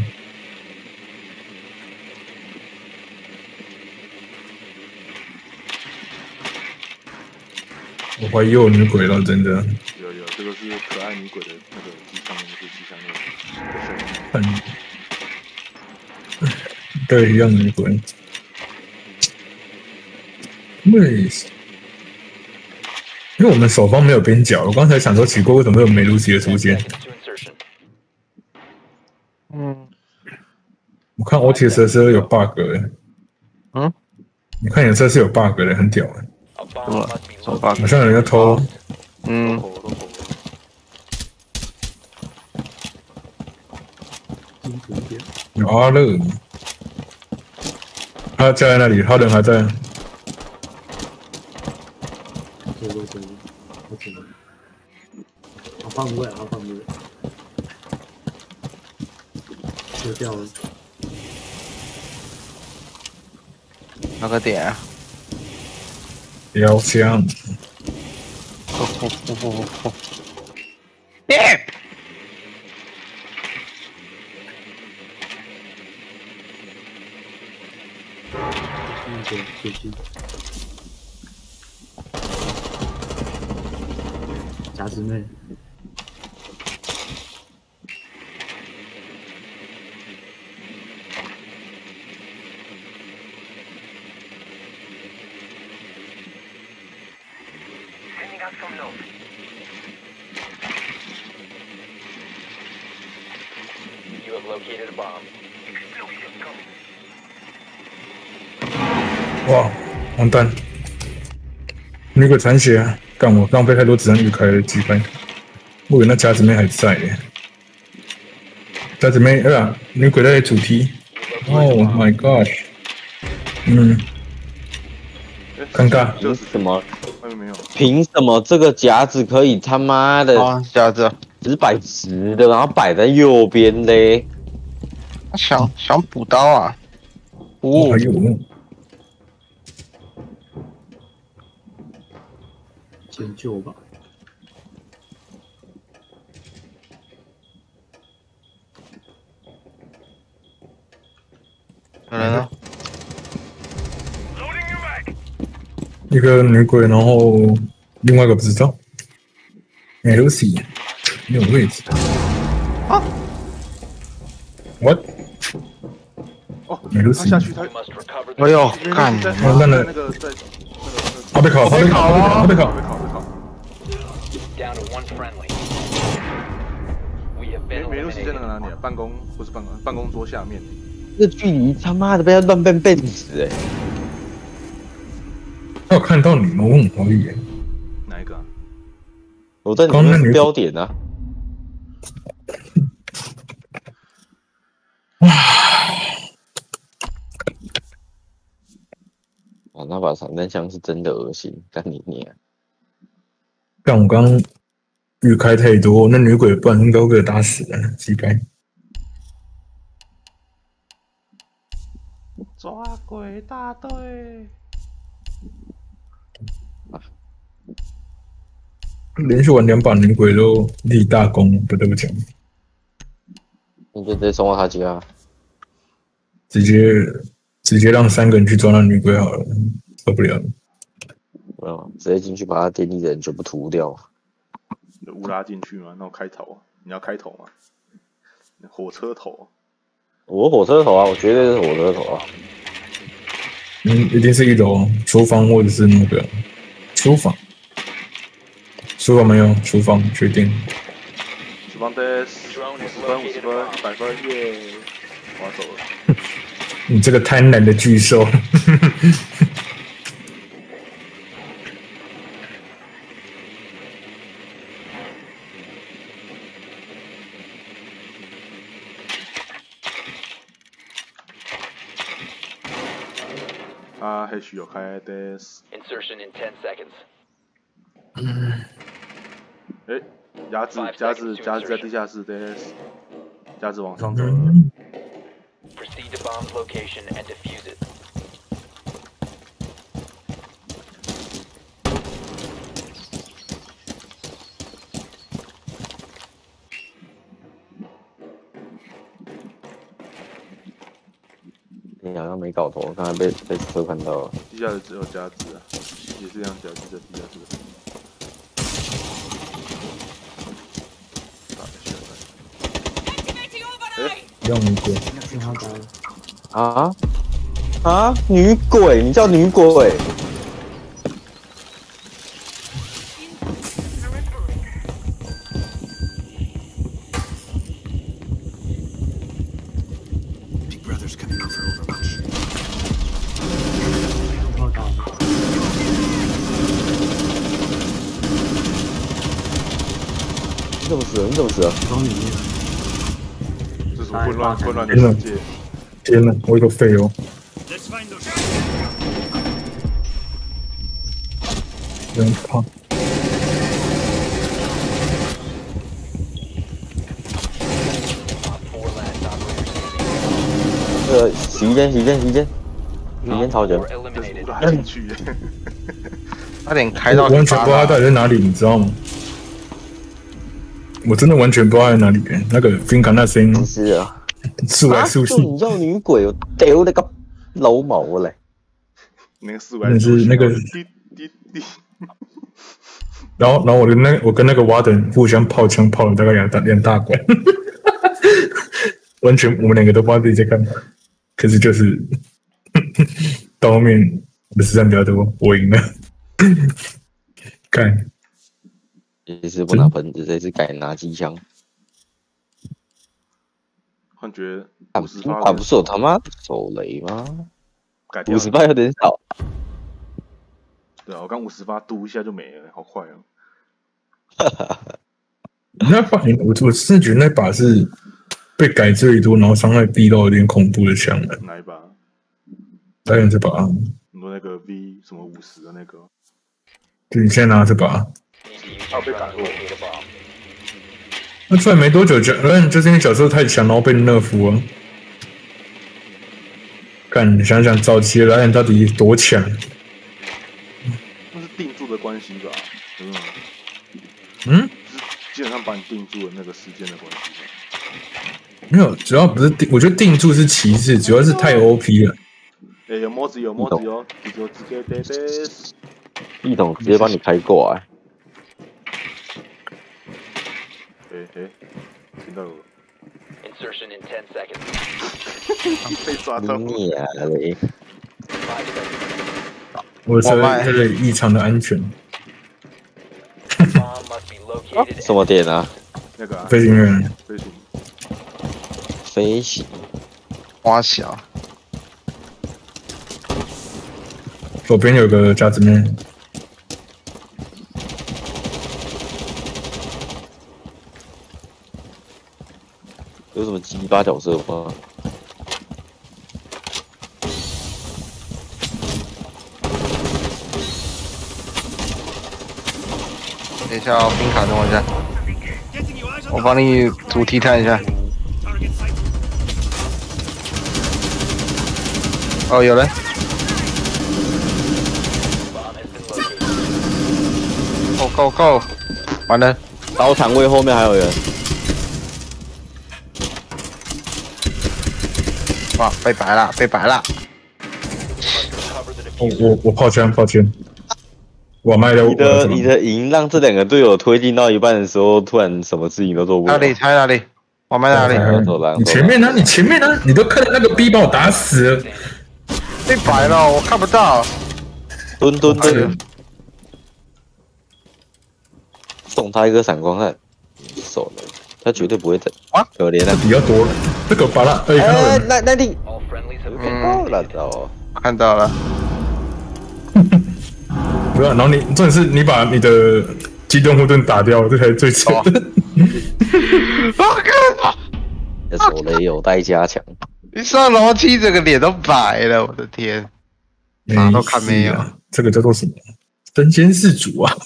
我怀疑有女鬼了，真的。 有有，这个是可爱女鬼的那个机枪，是机枪那个。 看对，一样女鬼。对，因为我们手方没有边角，我刚才想说奇怪，为什么有梅露西的出现？ 嗯， 我看 O T S 的时候有 bug 的。 嗯， 你看颜色是有 bug 的，很屌的。 怎么了？什么 bug？ 好像有人要偷。 嗯， 口都口。 辛苦一点。 有阿乐，他架在那里，他人还在。 走走走，我走了。好放位，好放位。丢掉了。 哪个点啊？ 标枪。 哦哦哦哦哦！耶！ 那个水晶。夹子妹。 You have located a bomb. 哇，完蛋！女鬼残血啊！干我浪费太多子弹，预开了击败。我以为那夹子妹还在耶。夹子妹，哎呀，女鬼在主题。Oh my gosh！ 嗯，尴尬。 凭什么？ 外面没有。 凭什么这个夹子可以他妈的啊，夹子只摆直的，然后摆在右边嘞？ 想想补刀啊！ 哦，还有。 先救吧。 有人呢？ 一个女鬼，然后另外一个不知道。梅露西没有位置。 啊 ？What？ 哦， 梅露西。 他下去，他。 哎呦，干！ 完蛋了。 那个在。 他被烤，他被烤，他被烤， 被烤，被烤。梅梅露西在那个哪里啊？办公不是办公，办公桌下面。 这距离他妈的被他乱变变死哎！ 他有看到你吗？我很怀疑。 哪一个？ 我在里面是标点啊。哇！啊，那把散弹枪是真的恶心，干你娘！ 但我刚预开太多，那女鬼不然应该会被打死了，击败。 抓鬼大队！ 啊！连续玩两把女鬼都立大功，不得不讲。 你就直接送到他家， 直接直接让三个人去抓那女鬼好了，受不了了。 没有，直接进去把他电力的人全部屠掉。 乌拉进去吗？那我开头，你要开头吗？火车头。 我火车头啊，我绝对是火车头啊。 嗯，一定是一楼厨房或者是那个厨房。厨房没有，厨房确定。 厨房的五十分，五十分，一百分，耶！我要走了。 你这个贪婪的巨兽。 啊，还需要开的。 Insertion in ten seconds. 嗯。 哎，夹子，夹子，夹子在地下室的，夹子往上走了。 Proceed to bomb's location and defuse it. 你好像没搞头，刚才被被车看到了。 地下室只有夹子啊，也是这样夹子在地下室。 让你过。 让他打了。 啊啊！女鬼，你叫女鬼？ 报道。 你怎么死了？你怎么死了？ 从里面。 这是混乱混乱的世界。 天哪，我一个废哦。有人胖。 呃，洗衣间，洗衣间，洗衣间，洗衣间超久。 这是不大进去。 差点开到我完全不知道他到底在哪里，你知道吗？我真的完全不知道在哪里。那个 Finka 那声音是啊， 速来速去。 你叫女鬼，我屌你個老母嘞！ 那个四百那是那个滴滴滴。 然后，然后我跟那我跟那个瓦等互相炮枪炮了大概两大两大关，完全我们两个都不知道自己在干嘛。可是就是到后面我的实战比较多，我赢了。干， 这次不拿喷子，这次改拿机枪。 幻觉打五十发， 打不是有他妈手雷吗？ 改掉五十发有点少。 对啊，我刚五十发嘟一下就没了，好快哦。 那把我我真的觉得那把是被改最多，然后伤害低到有点恐怖的枪了。 哪一把？ 当然这把， 你说那个 V 什么五十的那个？ 就你现在拿这把。 啊，被改过。 那出来没多久，就嗯，就是因为角色太强，然后被nerf服了。干，你想想早期的莱恩到底多强？ 那是定住的关系吧？嗯。 嗯， 基本上把你定住了那个时间的关系吧。 没有，主要不是定，我觉得定住是其次，主要是太 O P 了。 哎、欸，有模子有模子哦，你就直接 d a d a 系统直接帮你开过来。 哎哎，听到了。 Insertion in ten seconds. 被抓到。 你啊嘞！ 我说这个异常的安全。 什么点啊？ 那个、啊、 飞行员。 飞行。 飞行。 花小。 左边有个夹子面。 有什么鸡巴角色吗？ 等一下哦，冰卡等我一下，我帮你主题探一下。哦，有人。Go go go！ 完了， 刀坦位后面还有人。 哇，被白了，被白了。 我我我炮枪炮枪。我卖的。 你的你的赢让这两个队友推进到一半的时候，突然什么事情都做不了。 哪里？在哪里？我卖哪里？ 你前面呢？你前面呢？你都看到那个 B 把我打死了。 被白了，我看不到。 蹲蹲蹲。送他一个闪光弹，手了，他绝对不会等。 啊， 可怜啊！ 比较多了，这个把他哎，那那你， 嗯， 看到， 看到了。 不要，然后你重点是你把你的机动护盾打掉，这才是最惨的。 我靠！ 这手雷有待加强。 一上楼梯，整个脸都白了，我的天！啥都看没有。 这个叫做什么？身先士卒啊！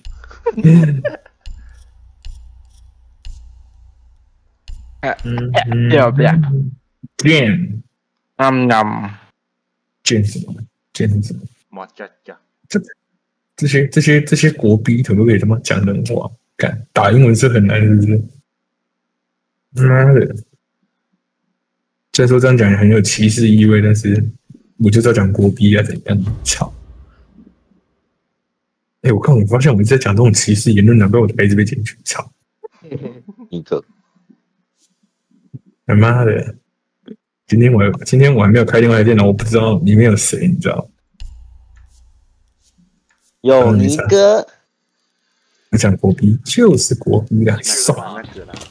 嗯，要不要？ 练， 嗯嗯， 剑什么？剑什么？ 妈呀呀！ 这这些这些这些国逼怎么可以他妈讲人话？干打英文是很难，是不是？妈的！虽然说这样讲很有歧视意味，但是我就知道讲国逼啊怎样？操！哎、欸，我看我发现我一直在讲这种歧视言论，难怪我的牌子被检举。操！ 一个。 他妈的！ 今天我今天我还没有开另外一台电脑，我不知道里面有谁，你知道？ 有尼哥， 我讲国逼就是国逼啦，爽！ 那个啦，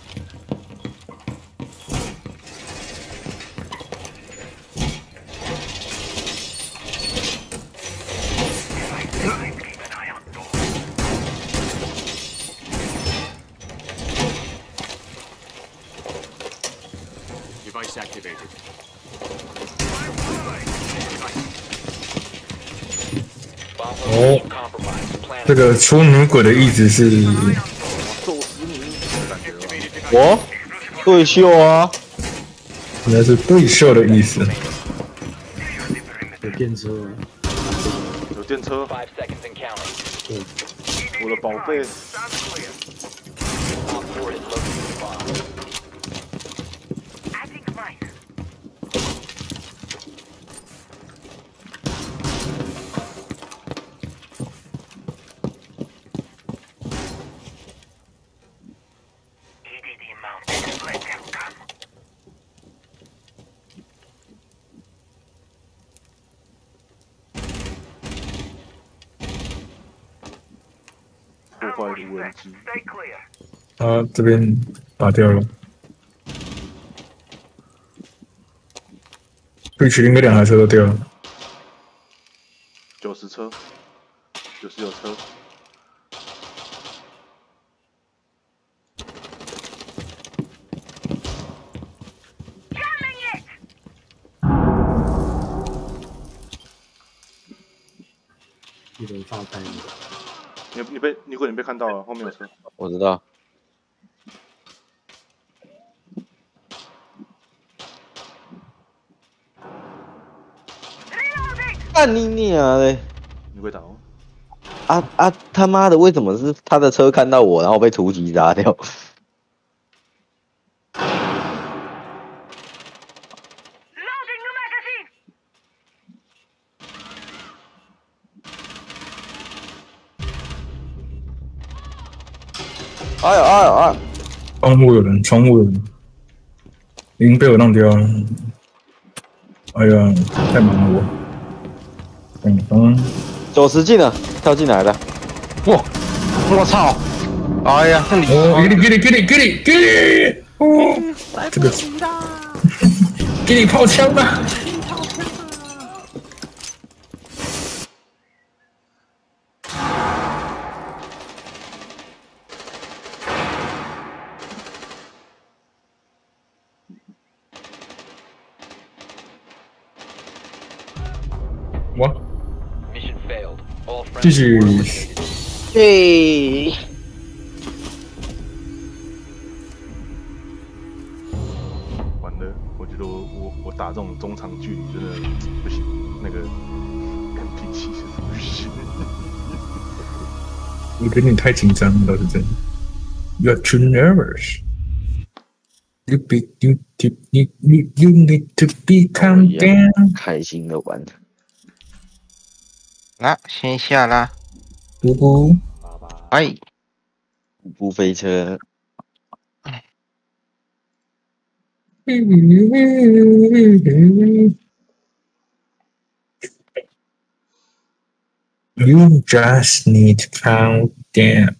哦，这个出女鬼的意思是揍死你的感觉吧。 我对秀啊， 应该是对秀的意思。 有电车啊， 有电车， Five seconds and counting. 对， 我的宝贝， Op four has located the bomb. I think mine. E D D mounted. Let them come. 破坏无人机， Stay clear. 他这边打掉了。瑞奇应该两台车都掉了。 九十车，九十有车， 一人发呆。 你你被你果你被看到了，后面有车， 我知道。干你娘嘞！ 你会打哦。 啊啊他妈的，为什么是他的车看到我，然后被突击杀掉？ Loading new magazine. 哎呦哎呦哎！ 窗户有人，窗户有人，已经被我弄掉了。哎呀，太忙了我。嗯嗯， 九十进了，跳进来了。 哇！我操！哎呀，这里哦，给你给你给你给你给你！哦，这个给你炮枪吧。哇， Mission failed. All 继 friendly 续 were eliminated. 嘿， 完了，我觉得我我我打这种中长距离真的不行，那个 M P 七是不行。 我觉得你太紧张了，倒是真的。You're too nervous. You be you you you you you need to be calm down. 开心的玩。 那先下啦， 布布， 哎， 不飞车， You just need to calm down.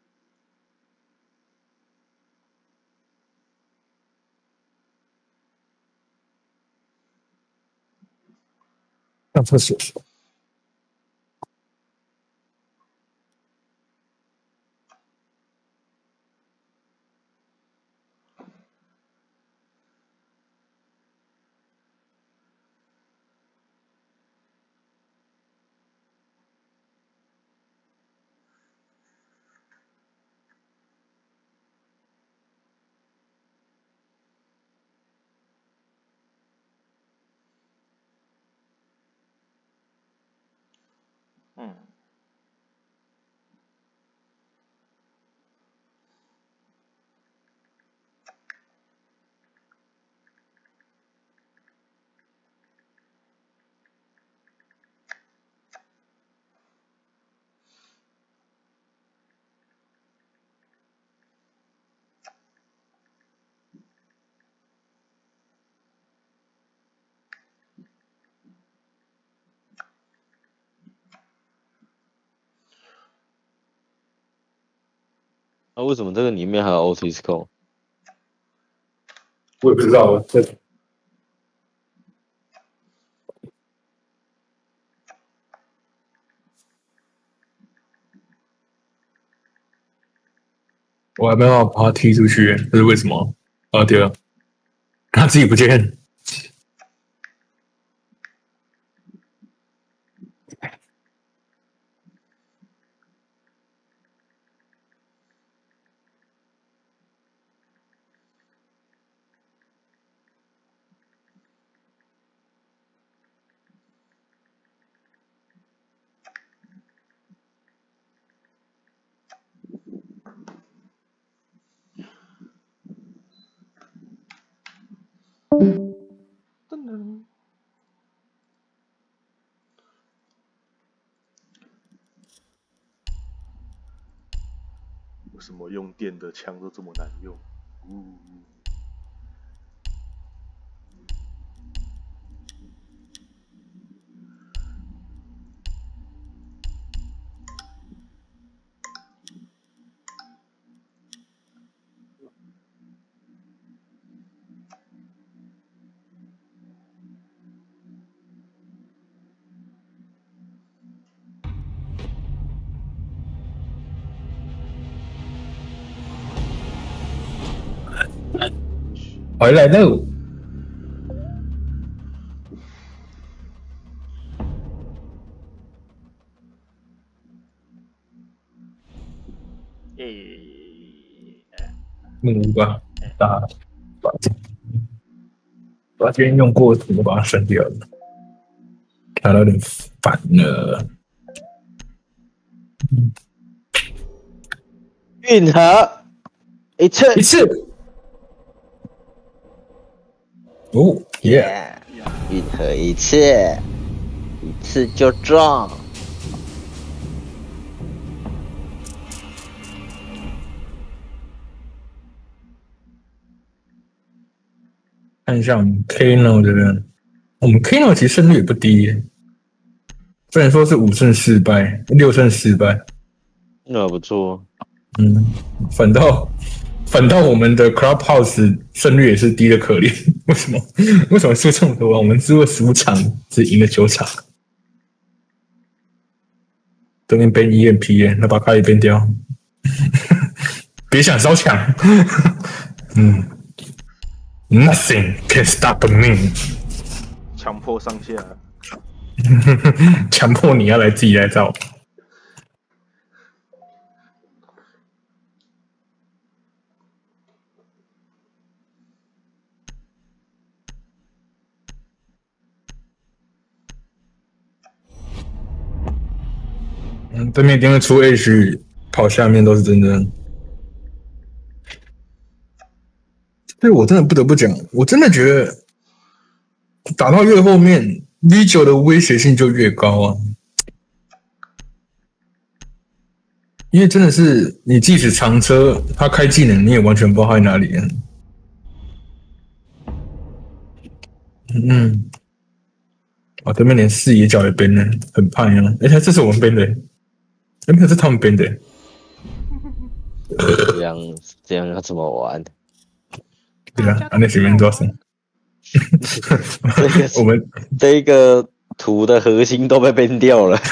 上厕所。 那、啊、为什么这个里面还有 O T Score？ 我也不知道，这我还没办法把他踢出去，这是为什么？啊，对了，他自己不见。 噔噔，为什么用电的枪都这么难用？呜回来喽！ 诶， 木屋吧，打把把之前用过的图把它删掉了，看到有点烦了。 运河一次一次。哦耶！ 运河一次，一次就中。 看一下我们 Kano 这边，我们 Kano 其实胜率也不低耶，虽然说是五胜四败，六胜四败， 那不错。 嗯，反倒反倒我们的 Clubhouse 胜率也是低的可怜，为什么？为什么输这么多啊？我们输了十五场，只赢了九场。对面 ban E M P 耶，那把卡也 ban 掉，别想烧抢。嗯 ，Nothing can stop me。 强迫上下， 强迫你要来自己来造。嗯，对面一定会出 H 跑下面都是真的。所以我真的不得不讲，我真的觉得打到越后面 V 九 的威胁性就越高啊。因为真的是你即使长车，他开技能你也完全不知道他在哪里。嗯，啊，对面连视野角也编了，很怕呀！而且这是我们编的。哎，没有，是他们编的。 这样这样要怎么玩？ 对啊，啊那随便多少？ 这个我们这个图的核心都被编掉了。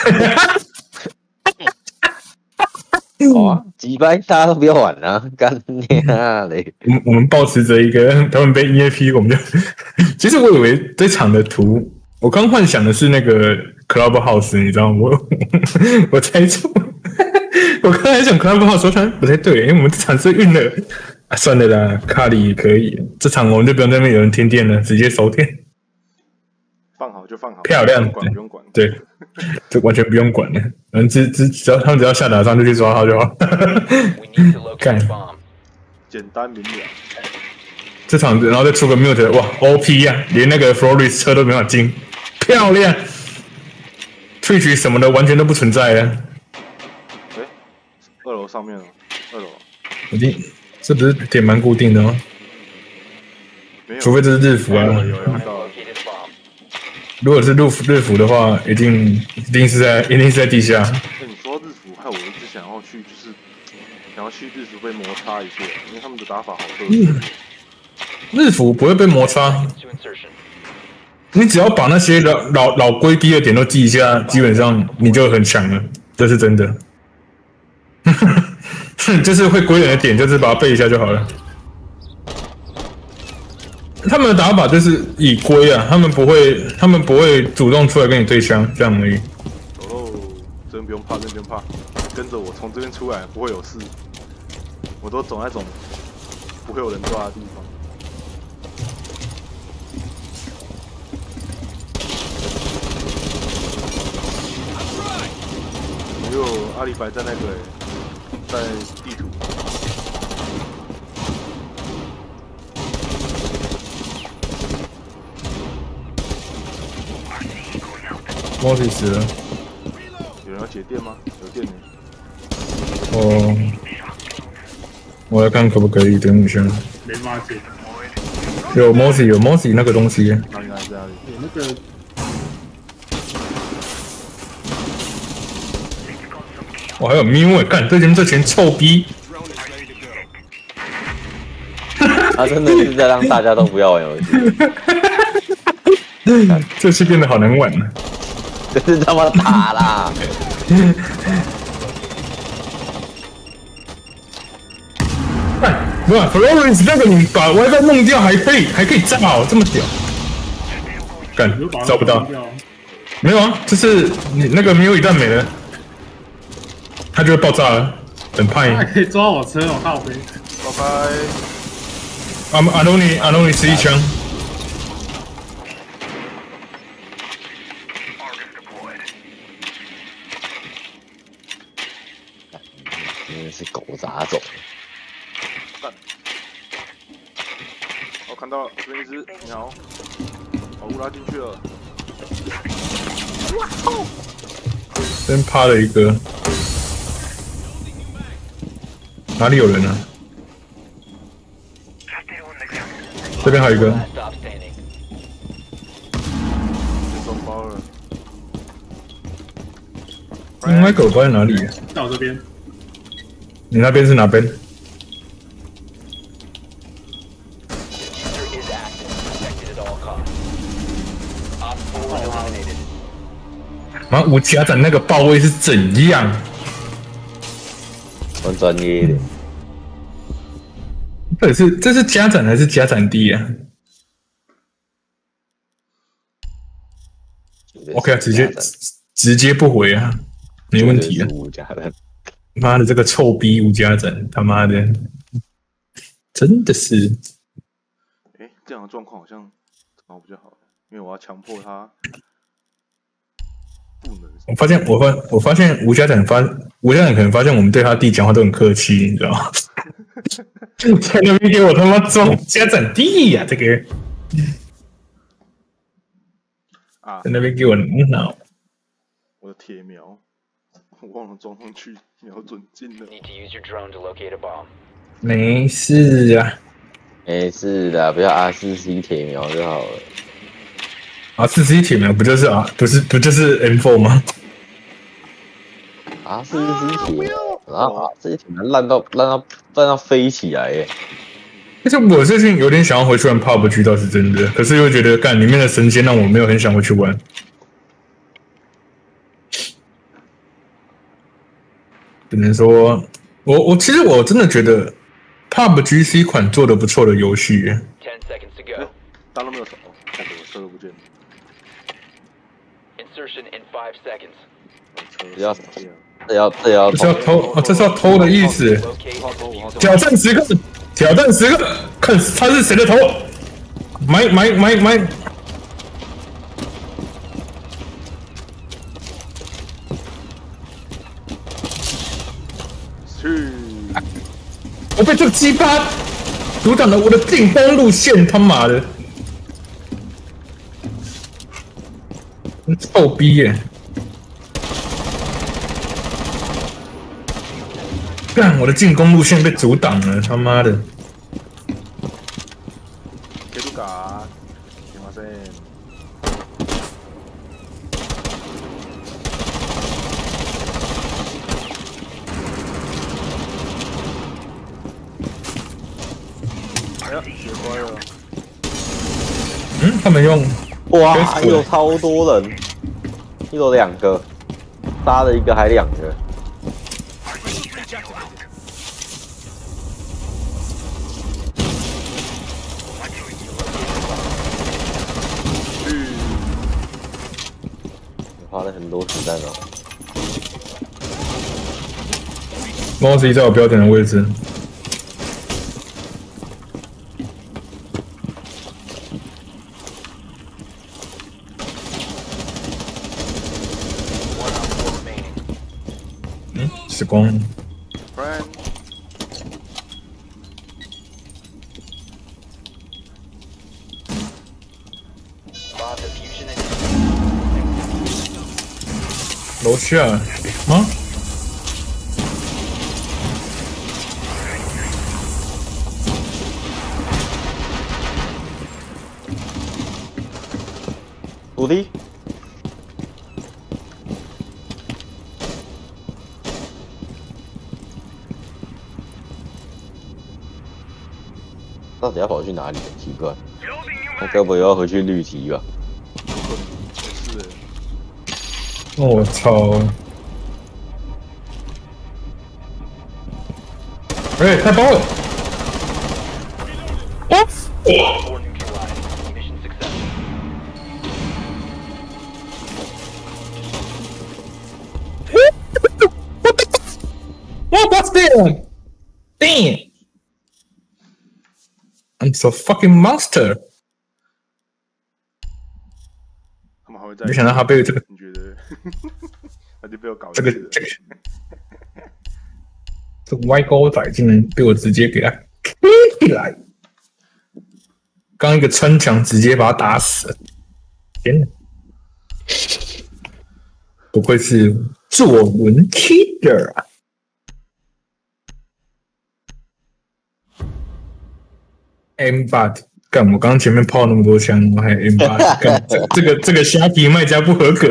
好啊，几百大家都不要玩啊！干你啊嘞！ 我们我们抱持着一个他们被 E A P， 我们就其实我以为这场的图，我刚幻想的是那个 Clubhouse， 你知道吗？我我猜错。我刚才想 Clubhouse 说他不太对，因为我们这场是运了，啊、算了啦，卡里也可以。这场我们就不用在那边有人停电了，直接收电， 放好就放好， 漂亮， 不用管不用管， 对，这完全不用管了。反正只只只要他们只要下打仗就去抓他就好。干， 简单明了。 这场然后再出个 mute， 哇 ，O P 呀、啊，连那个 Floris 车都没法进，漂亮。Twitch 什么的完全都不存在了。 哎，二楼上面哦，二楼。 已经，这不是点蛮固定的吗？ 没有， 除非这是日服啊。 有有有到了。 如果是日服日服的话，一定一定是在一定是在地下。 哎，你说到日服，害我一直想要去，就是想要要去日服被摩擦一下，因为他们的打法好特殊。 日服不会被摩擦， To insertion. 你只要把那些老老老龟逼的点都记一下，基本上你就很强了，这是真的。就是会归人的点，就是把它背一下就好了。他们的打法就是以龟啊，他们不会，他们不会主动出来跟你对枪，这样而已。 走喽，这边不用怕，这边不用怕，跟着我从这边出来不会有事。我都走那种不会有人抓的地方。没有阿里白在那个、欸，在地图。 莫西死了。 有人要解电吗？有电呢。 哦，我来看可不可以，等一下。 没办法解。 有 Mosi 有 Mosi 那个东西。 哪里哪里在哪里？ 有那个我、哦、还有喵哎，干这群这群臭逼！ 他真的是在让大家都不要玩游戏。 这期变得好难玩啊！ 这是他妈打啦！ 哎，不是 Florence 那个你把 WiFi 弄掉还可以还可以炸哦，这么屌！干找不到，没有啊，就是你那个喵一旦没了，它就会爆炸了，很派。 还可以抓我车，我靠飞！ 拜拜。 阿阿东尼阿东尼吃一枪。 真的是狗杂种！ 干！我看到了，这边一只，你好，把乌拉进去了。 这边趴了一个，哪里有人啊？这边还有一个， Last stop standing. 被装包了。 另外一个我不知道在哪里、啊。 到这边， 你那边是哪边？ User is active. Protected at all costs. Op four eliminated. 妈，武家长那个爆位是怎样？ 很专业的。 这是这是家长还是家长弟啊 ？OK 啊，直接直接不回啊，没问题啊。 吴家人， 妈的，这个臭逼吴家长，他妈的，真的是。 哎、欸，这样的状况好像好比较好，因为我要强迫他不能。 我发现，我发我发现吴家长发吴家长可能发现我们对他弟讲话都很客气，你知道吗？在那边给我他妈装家长弟呀、啊，这个人啊， 在那边给我闹。 我的铁苗，我忘了装上去，瞄准镜了。 Need to use your drone to locate a bomb. 没事啊， 没事的，不要 R 四 C 铁苗就好了。 啊，四 C 铁苗不就是啊，不是不就是 M 四 吗？ R 四 C 铁苗，然后 R 四 C 铁苗烂到烂到烂到飞起来耶！ 但是我最近有点想要回去玩 P U B G， 倒是真的，可是又觉得干里面的神仙让我没有很想回去玩。只能说，我我其实我真的觉得 P U B G 是一款做的不错的游戏。 Ten seconds to go. 当都没有手，看着我车都不见了。 Insertion in five seconds. 不要这要这要这是要偷啊！这是要偷的意思。 Locate. 挑战时刻，挑战时刻，看他是谁的头。买买买买！ 去， 我被这个鸡巴阻挡了我的进攻路线，他妈的！臭逼耶！干，我的进攻路线被阻挡了，他妈的！ 给鲁嘎，すみません。 哎呀，血乖了。 嗯，他们用哇，有超多人，有两个，杀了一个还两个。花了很多子弹哦。 猫子在我标点的位置。嗯，时光。楼下吗？ 徒弟，到底要跑去哪里？奇怪，他该不会要回去绿旗吧？ 是。 我操！哎，太爆了！哦！What was that? Damn! I'm so fucking monster. 他们还会在。 没想到他被这个， 你觉得？他就被我搞这个这个这个歪钩仔竟然被我直接给他 K 起来，刚一个穿墙直接把他打死了，天哪！不愧是作文 killer 啊！ M 八，干！我刚刚前面炮那么多枪，我还 M 八，干！这这个这个虾皮卖家不合格。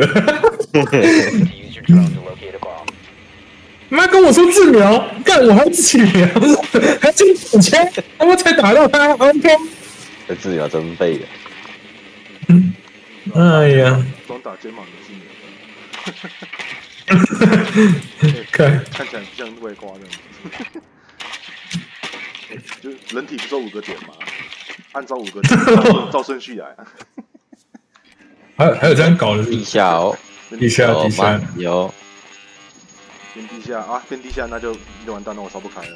妈跟我说治疗，干我还治疗，还真补枪，他妈才打到他 ，OK。 这治疗真废了。 嗯，哎呀， 光打肩膀的治疗。 看看起来不像外挂的。就人体不是有五个点吗？按照五个点照顺序来。 还有还有这样搞的， 地下哦， 地下地下有。 边地下啊，边地下那就就完蛋了，我烧不开了。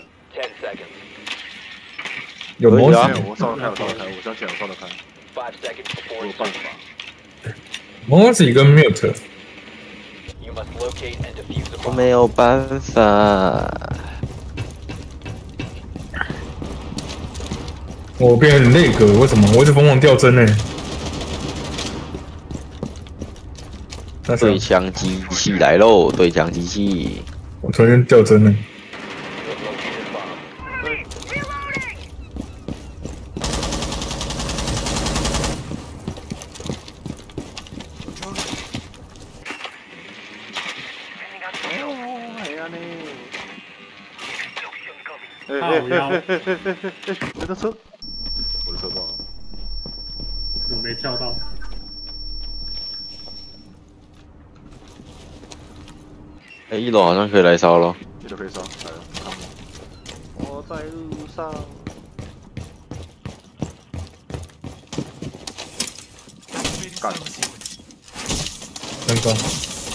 有模式， 我烧得开，我烧得开，我想起来我烧得开。我有办法。 模式一个 mute。 我没有办法。 我变得很累格，为什么？我一直疯狂掉帧呢。 对枪机器来喽！对枪机器， 我突然掉帧了。 哎哎哎哎哎哎哎！你的车，我的车爆了， 我没跳到。 哎，一楼好像可以来烧了。 一楼可以烧，来了，看我。我在路上。干！ 真高。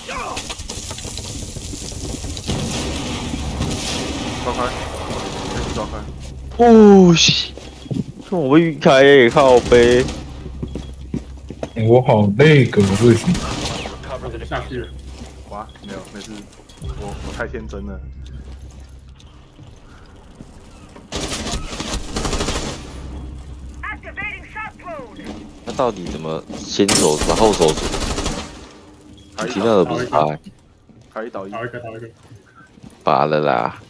召开，开始召开。 哦西，我被晕开耶，靠背。 我好累个，为什么？ 下去了。 哇，没有，没事，我我太天真了。 那到底怎么先手是后手组？其他的不是他。 开一倒一。 倒一个，倒一个。 拔了啦。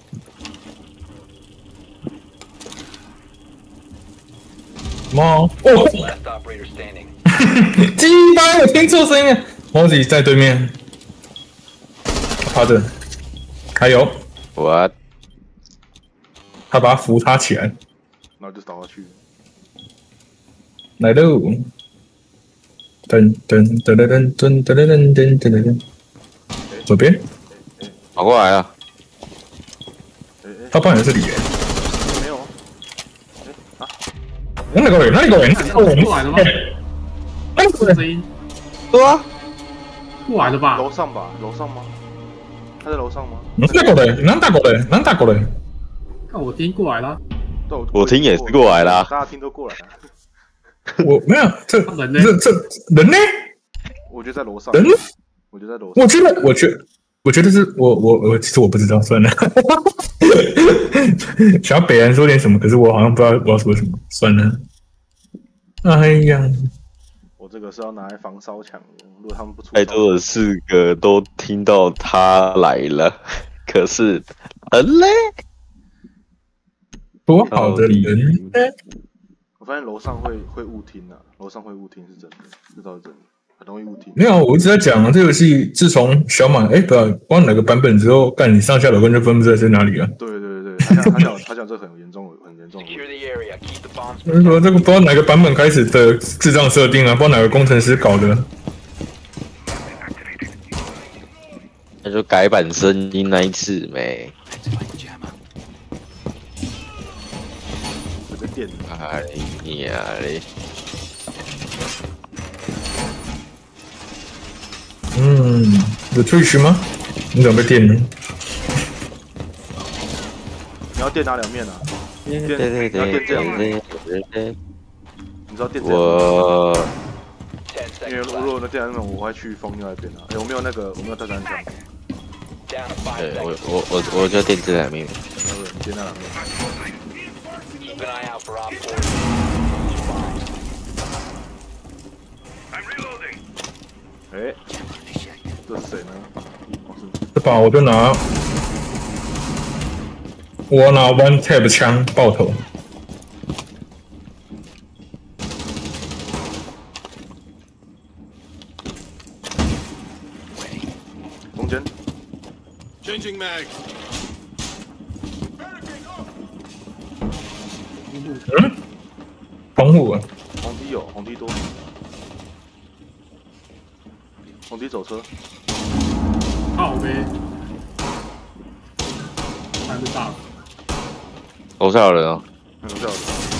猫哦，鸡巴，我听错声音了。猫子在对面，趴着，还有我， 他把他扶他起来， 然后就倒下去。 来喽！噔噔噔噔噔噔噔噔噔噔噔，左边， 跑过来了， 他扮演是里耶。 没有。哎啊！ 哪里过来？哪里过来？哪里过来？ 过来了吗？ 哪里过来？ 声音对啊， 过来了吧？ 楼上吧？楼上吗？他在楼上吗？ 哪里过来？哪里过来？哪里过来？ 看我听过来了， 对， 我听也是过来啦。 大家听都过来了。 我没有，这人呢？ 这这人呢？ 我就在楼上。 人呢？ 我就在楼上。 我觉得，我觉得，我觉得是我我我，其实我不知道，算了。想要北人说点什么，可是我好像不知道我要说什么，算了。哎呀， 我这个是要拿来防烧墙的，如果他们不出。 太多的四个都听到他来了，可是人嘞？ 多好的人呢？ 我发现楼上会会误听啊，楼上会误听是真的，这倒是真的，很容易误听。 没有，我一直在讲啊，这游戏自从小马哎，不知道忘哪个版本之后，干你上下楼根本就分不出来是哪里啊。 对对对对，他讲他讲他讲这很严重，很严重的问 Secure 题。 the area. Keep the bombs 就是说这个不知道哪个版本开始的智障设定啊，不知道哪个工程师搞的。 那就改版声音那一次没。 这个电哎呀嘞！ 嗯，有退区吗？你怎么被电呢？ 你要电哪两面啊？ 对对对对对对， 你知道电这样？ 我 ten 因为 seconds 如果 left. 那电那种，我会去封另外一边啊。哎，我没有那个，我没有带弹枪。 Down to five 对我 seconds. 我我我就电这两面。 那个你电那两面。 Keep an eye out for op four. 哎，这是谁呢？哦是这把我就拿，我拿 one tap 枪爆头。 中间。 Changing mag. 嗯，防护啊！ 红低有，红低多。红低走车。 靠呗，还没打。 楼下有人哦， 那个叫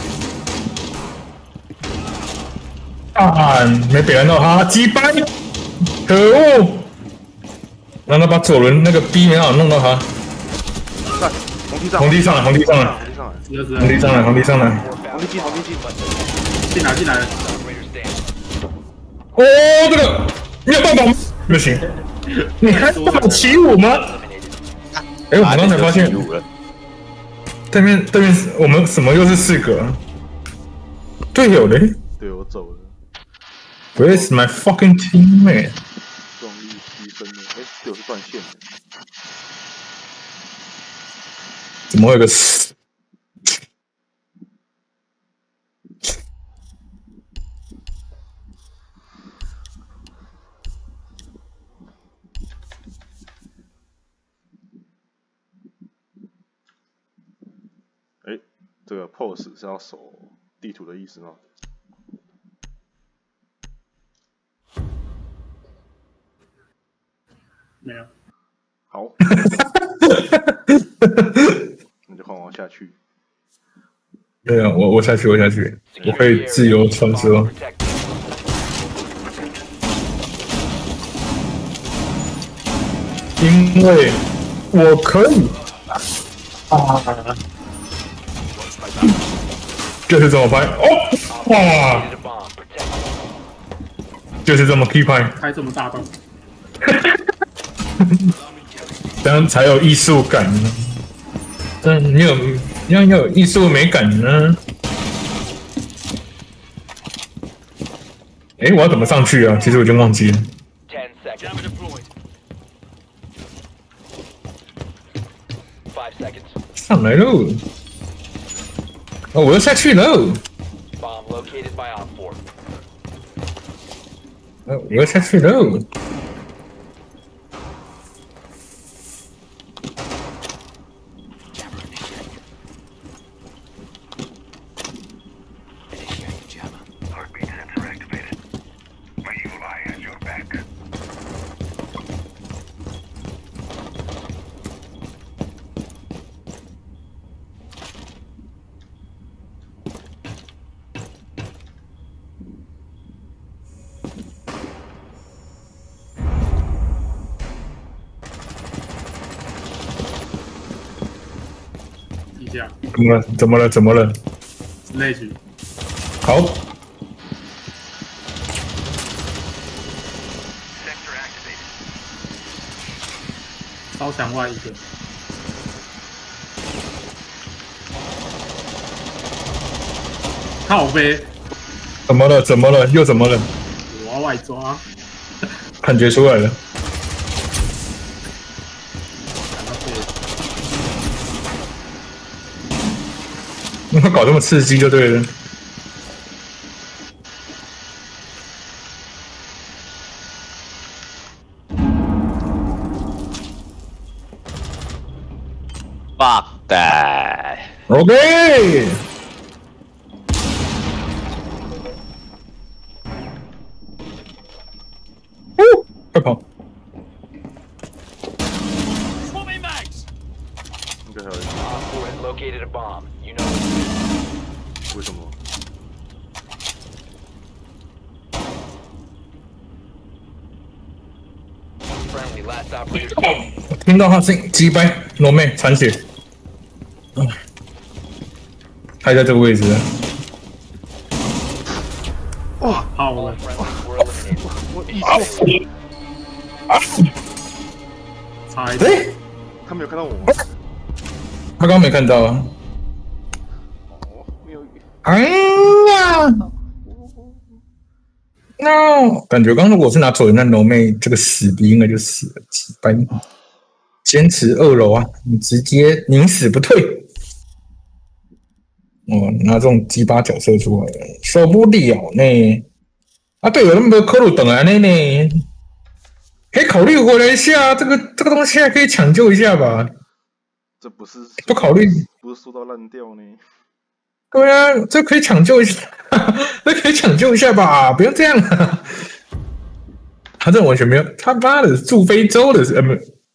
啊，没北拦到他，击败！可恶！让他把左轮那个 B 没好弄到他。 在红地上， 红地上来，红地上来， 红地上来， 是是红地上来，红地上来。 红地进，红地进。 进来进来了， Operator stand. 哦，这个你有办法吗？不行，你还抱起我吗？哎，我们刚才发现对面对面我们什么又是四个队友嘞对我走了， ？Where's my fucking teammate？ 壮力牺牲了。哎，队友是断线的。 怎么会有个死？ 哎，这个 pose 是要守地图的意思吗？ 没有。 好，那就换我下去。 对啊，我我下去，我下去，我可以自由穿梭。 Protect. 因为我可以啊，就是这么拍哦，哇， Located a bomb. Protect. 就是这么 key 拍， 开这么大洞， 这样才有艺术感呢。但你有你要要有艺术美感呢。哎，我要怎么上去啊？其实我已经忘记了。 Ten seconds. Five seconds. 上来喽！哦，我要下去喽！ Bomb located by op four. 哦，我要下去喽！ Heartbeat 下， 怎么了？怎么了？怎么了？ 累局好， 超墙外一个，靠背， 怎么了？怎么了？又怎么了？ 我要外抓， 感觉出来了。 看到背， 他搞这么刺激就对了。 Fuck that！ OK。哦，快跑！ 应该还有一 Op four has located a bomb. You know. 为什么？ Friendly, last operator standing. 我听到他声音，击败罗妹残血。嗯，还在这个位置。 哇，好 All 了， friendlies were eliminated. 啊！啊！ 差一点， 哎， 他没有看到我吗？ 他刚刚没看到啊。 哦，没有。 哎呀！ no， 感觉刚刚如果是拿左那楼妹，这个死逼应该就死了，几百米。坚持二楼啊，你直接宁死不退。哦，拿这种鸡巴角色出来，受不了呢。啊，队友那么多科鲁等来呢呢，可以考虑回来一下，这个这个东西还可以抢救一下吧？ 这不是不考虑， 不是说到烂掉呢？ 对啊，这可以抢救一下，这可以抢救一下吧？不用这样啊！他这完全没有，他妈的住非洲的，呃，不，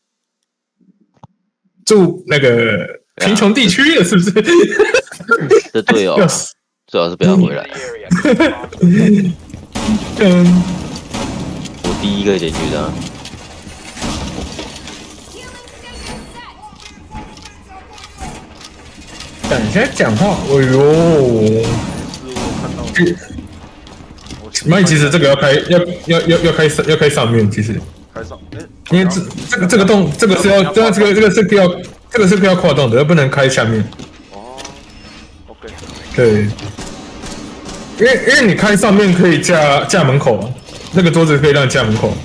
住那个贫穷地区的，是不是？ 这队友要死最好是不要回来。 The area. 嗯， 我第一个解决的。 等一下讲话，哎呦， 是我看到的。 那其实这个要开，要要要要开上要开上面，其实， 开上，哎， 因为这这个这个洞，这个是要，这个这个这个是要，这个是要跨洞的，要不能开下面。 哦 ，OK， 对，因为因为你开上面可以架架门口啊，那个桌子可以让你架门口。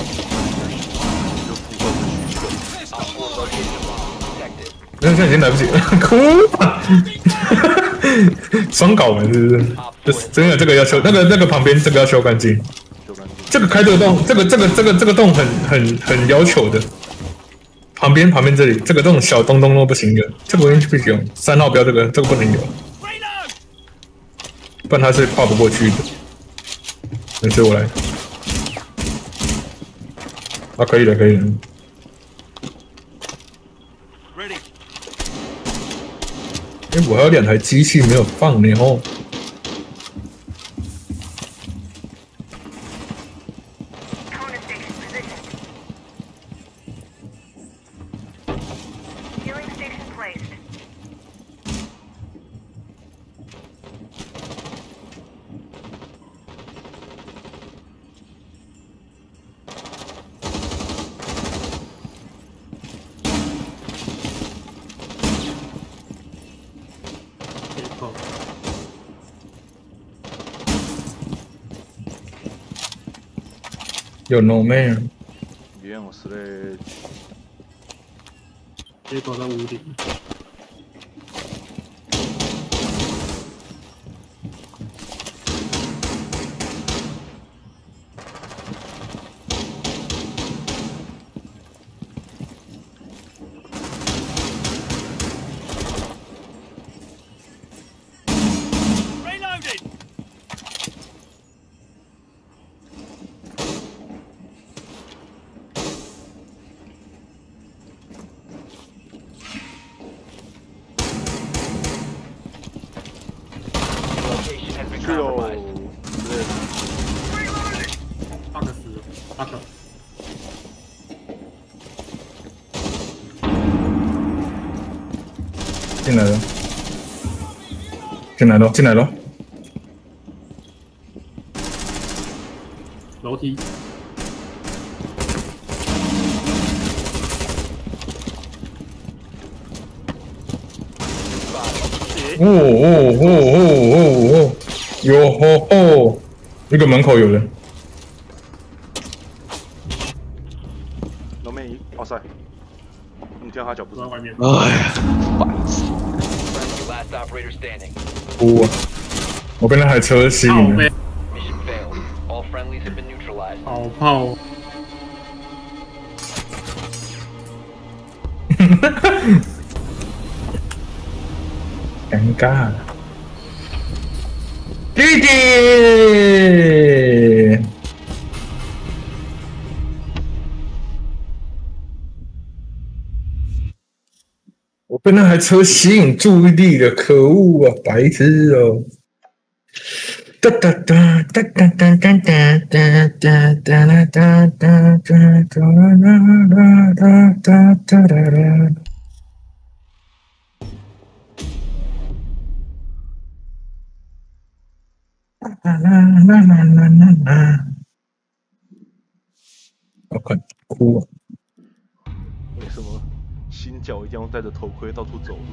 那现在已经来不及了，哭吧！双搞门是不是？就是真的这个要修，那个那个旁边这个要修干净。 修干净。 这个开这个洞，这个这个这个这个洞很很很要求的。旁边旁边这里这个洞小洞洞都不行的，这个东西必须用三号标，这个这个不能有，不然它是跨不过去的。没事，我来。啊，可以了，可以了。 哎，我还有两台机器没有放呢哦。有 no man， bien， 我是嘞。 接口在屋顶。 去哦，对， 八个死了，八个。 进来了，进来了，进来了。 楼梯。 哦哦哦哦哦哦！有吼吼，那个门口有人。 老妹，哇塞！你听到他脚步声？ 在外面。 哎呀，烦死！ Last operator standing. 哭啊！我被那台车吸引了。 Mission failed. All friendlies have been neutralized. 好炮！ 尴尬。弟弟，我被那台车吸引注意力了，可恶啊，白痴哦！哒哒哒哒哒哒哒哒哒哒哒哒哒哒哒哒哒。 啦啦啦啦啦啦啦！好快哭啊！ 为什么新脚一定要戴着头盔到处走路？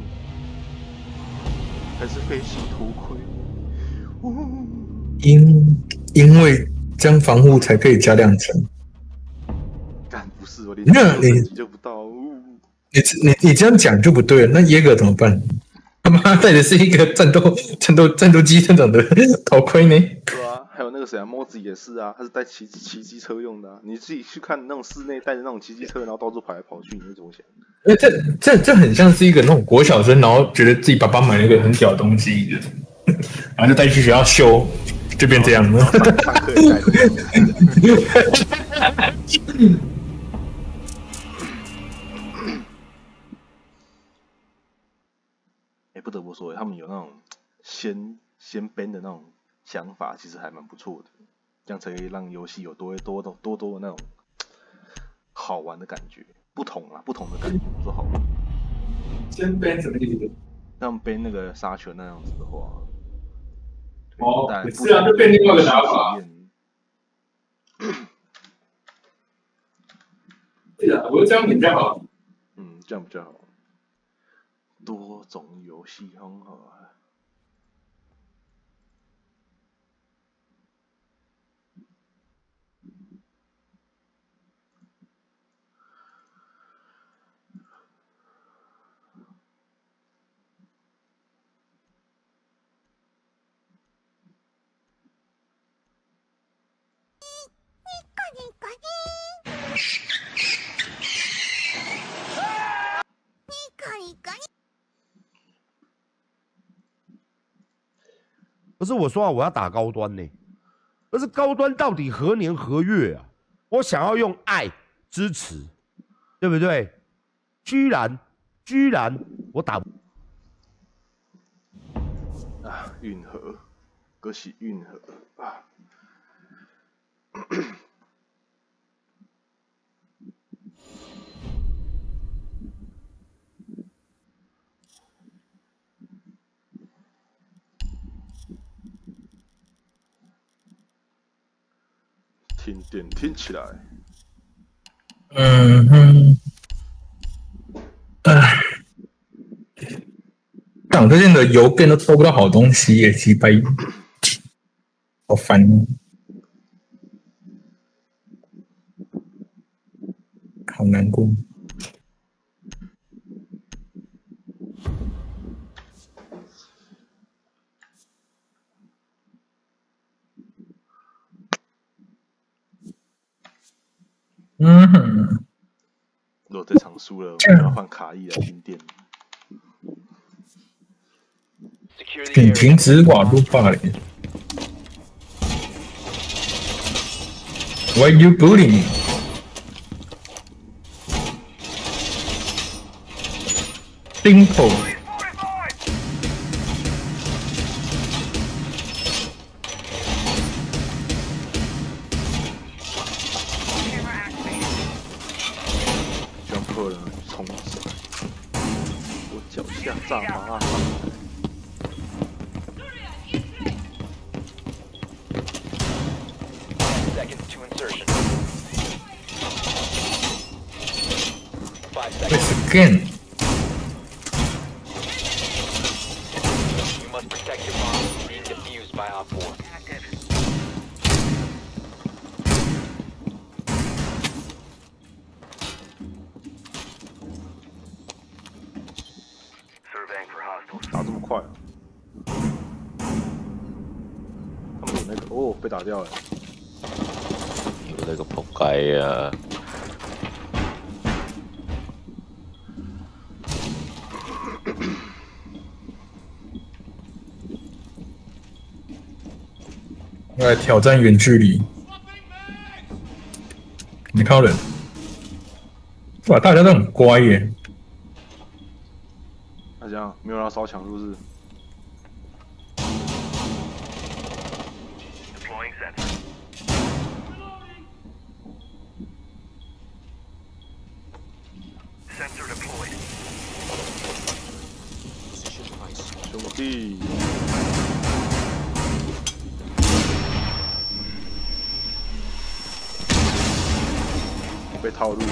还是飞行头盔？呜因因为这样防护才可以加两层。 干不是我连那你就不到。 你你你这样讲就不对了，那耶格怎么办？他妈戴的是一个战斗战斗战斗机站长的头盔呢？ 对啊，还有那个谁啊，莫子也是啊，他是带骑骑机车用的、啊。你自己去看那种室内带着那种骑机车，然后到处跑来跑去，你会怎么想？ 哎，这这这很像是一个那种国小生，然后觉得自己爸爸买了一个很屌的东西，然后就带去学校修，就变这样了。 上课也带着。哎，不得不说，他们有那种先先编的那种想法，其实还蛮不错的，这样才可以让游戏有多多多多多的那种好玩的感觉，不同啊，不同的感觉，不说好玩。 先编什么意思？ 像编那个沙丘那样子的话， 哦， 但是啊，就变另外一个打法。对啊，我觉得这样比较好。 嗯，这样比较好。多种游戏很好啊。 不是我说啊，我要打高端呢、欸，可是高端到底何年何月啊？我想要用爱支持，对不对？居然，居然我打啊，运河，可是运河啊。停电听起来， 嗯哼，唉，但我最近的邮变都抽不到好东西耶，几百，好烦哦，好难过。嗯哼， 如果这场输了，我们要换卡伊来停电。 请停止网络霸凌。Why you bullying me? Simple. jump 了，冲死！我脚下。 呀，炸麻辣烫。 Seconds to insertion. Five Wait seconds. again. You must protect your bomb from being defused by Op four. Surveying for hostiles. 打这么快、啊？他们有那个哦，被打掉了。 有那个扑街啊！ 来挑战远距离。没看到人，哇，大家都很乖耶。 那这样没有人要烧墙，是不是？ Deploying sensor. Sensor deployed. 兄弟，被套路了。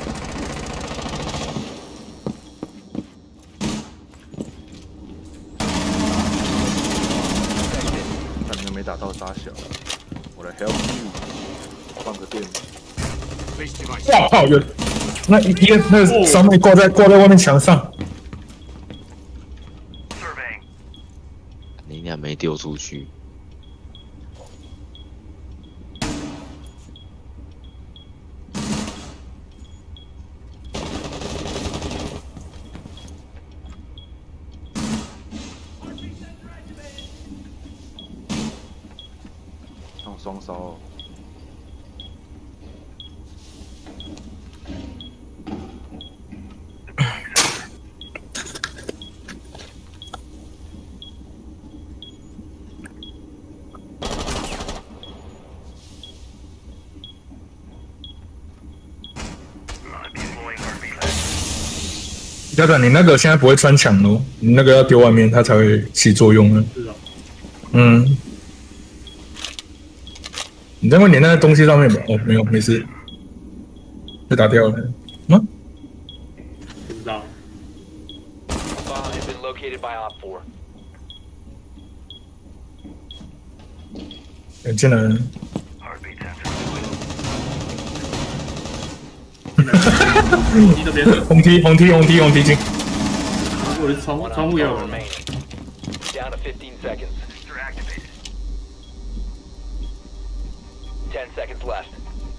但你们没打到傻小，我来 help you， 放个电。 哇靠，有那一个那个上面挂在挂在外面墙上。 Surveying. 你俩没丢出去。 上双烧、哦。 要不然你那个现在不会穿墙哦，你那个要丢外面，它才会起作用呢。 是啊， 嗯，你在会粘在东西上面吧？哦，没有，没事，被打掉了。吗？ 不知道。 Bomb has been located by Op four. 欸、进来了。 Heartbeat sensor. 你这边， 红梯，红梯，红梯，红梯进。 我的窗 One 窗 Op 户也 four 有人。 remaining. Down to fifteen seconds. Sensor activated. Ten seconds left.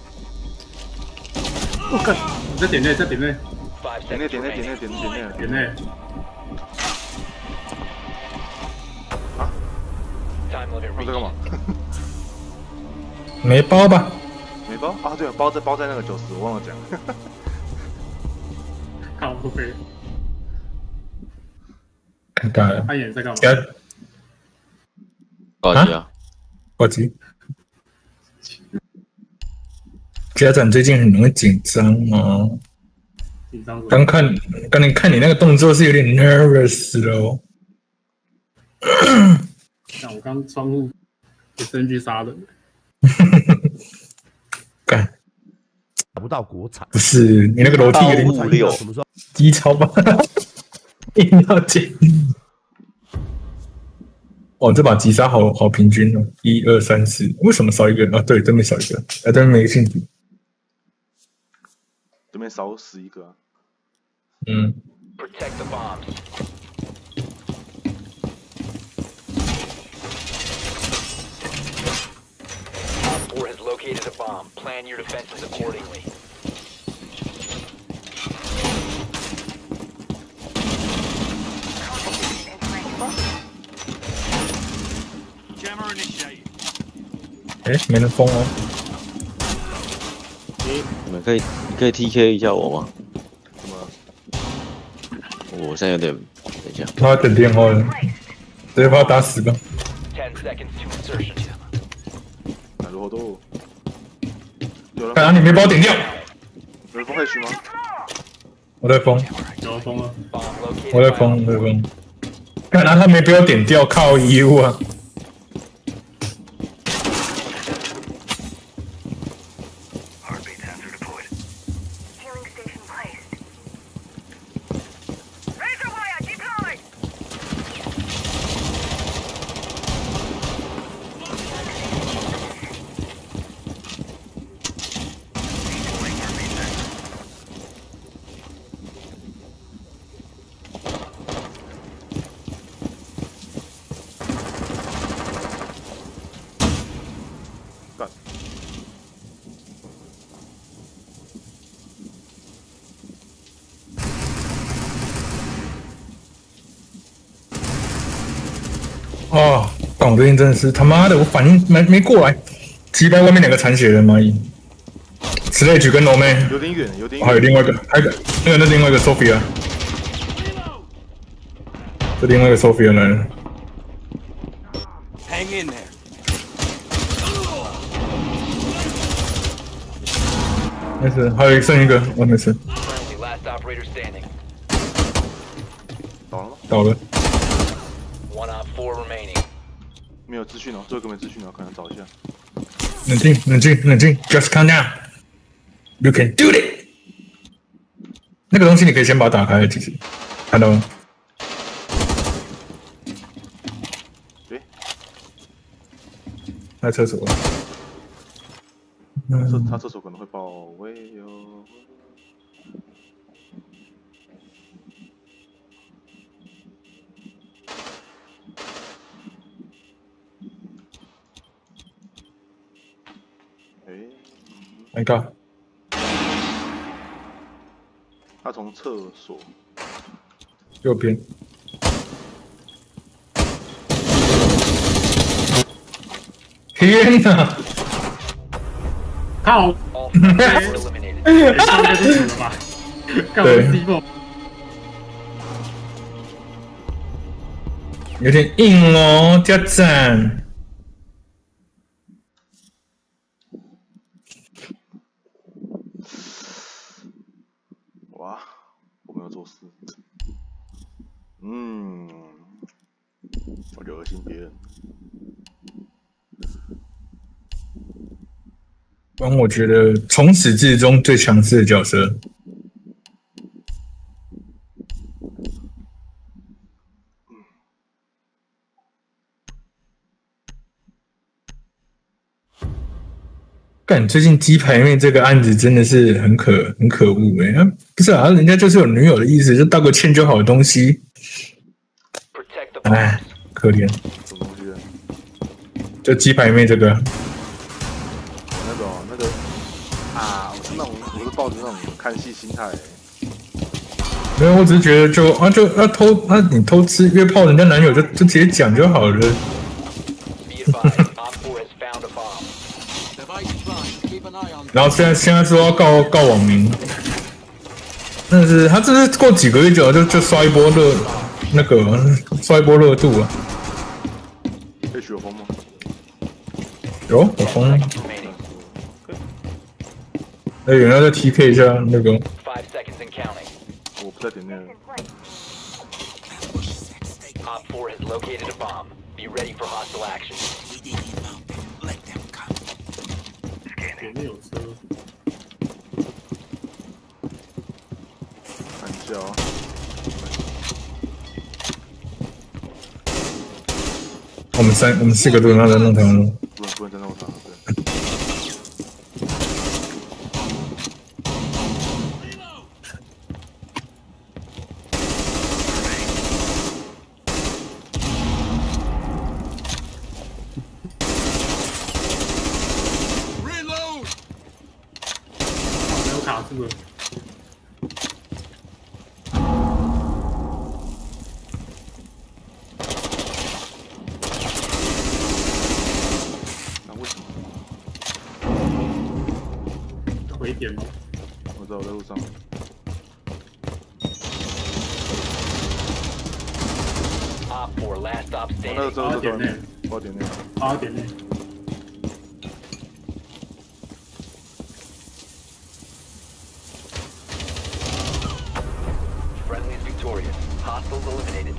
我靠！在点内，在点内， Five 点内 seconds 点内点 remaining. 内点内点内。 点内。 Time limit 我在干嘛 reached.？ 没包吧？ 没包啊？对了，包在包在那个九十，我忘了讲。 靠背， 看到了， 他演在干嘛？ 现在高级啊！ 挂机。家长最近很容易紧张哦。 紧张什么？ 刚看，刚你看你那个动作是有点 nervous 咯。 像我刚窗户 S N G 杀人， 干， 打不到国产。 不是你那个楼梯有点五六什么时候？ 低超吧？硬要进。哦，这把击杀好好平均哦，一二三四，为什么少一个？啊，对，对面少一个，啊，对面没幸福。 对面少死一个、啊。 嗯， Protect the bombs. Op four has located a bomb. Plan your defenses accordingly. Jammer initiated. 哎，没人封哦。 你们可以，你可以 T K 一下我吗？ 怎么了？ 我现在有点，等一下， 他等电话了，直接把他打死吧。 Ten seconds to insertion. 哪路好多？有人看啊，你没把我点掉， 有人封黑区吗？ 我在封。 有要封了。 Bomb 我 located 在封， by 我在封。看来他没被我点掉，靠 E U 啊！ Healing station placed. Razor wire deployed. God. 哦，但我最近真的是他妈的，我反应没没过来，击败外面两个残血人蚂蚁 ，Sledge 跟 No Man， 有点远，有点远。 还有另外一个，还有一个，那个那是另外一个 Sophia， 这另外一个 Sophia 来了。 Hang in there. 没事，还有剩一个，我没事， Currently last operator standing. 倒了吗？ 倒了。 One op four remaining. 没有资讯哦，最后一个没资讯哦，可能找一下。 冷静，冷静，冷静 ，Just calm down. You can do it. 那个东西你可以先把它打开，其实看到了。 诶， 在厕所。 厕嗯， 他厕所可能会爆位哦。诶， 来个， 他从厕所右边。天哪！ 靠！ All friendlies were eliminated. 上面就死了吧？干我 C 4 有点硬哦，家长。 哇，我没有做事。嗯，我就恶心别人。 让我觉得从始至终最强势的角色。干，最近鸡排妹这个案子真的是很可很可恶哎、欸，不是啊，人家就是有女友的意思，就道个歉就好的东西。 Protect the 哎， bombs. 可怜， 什么东西的？ 就鸡排妹这个， 那种那个啊，我是那种我是抱着那种看戏心态、欸。 没有，我只是觉得就啊就要偷啊，你偷吃约炮人家男友就就直接讲就好了。 Be advised, op four has found a bomb. Device prime. Keep an eye on. 然后现在现在说要告告网民，但是他这是过几个月就就就刷一波热，那个刷一波热度啊。 H 有风吗？ 有有风， Remaining. 哎，有人要再 T K 一下那个， Five seconds and counting. 我不在点那个。 In place. Op four has located a bomb. Be ready for hostile action. 前面有车， 看一下哦。 我们三我们四个都在那弄条路。 不能不能在那我上，对。 Reload. 没有卡住了。 那为什么？ 回点吗？ 我知道我在路上。 Op four last stop 我那个 standing. 时候就点内， 我要点那个。 八点内。 Friendly Hostiles eliminated.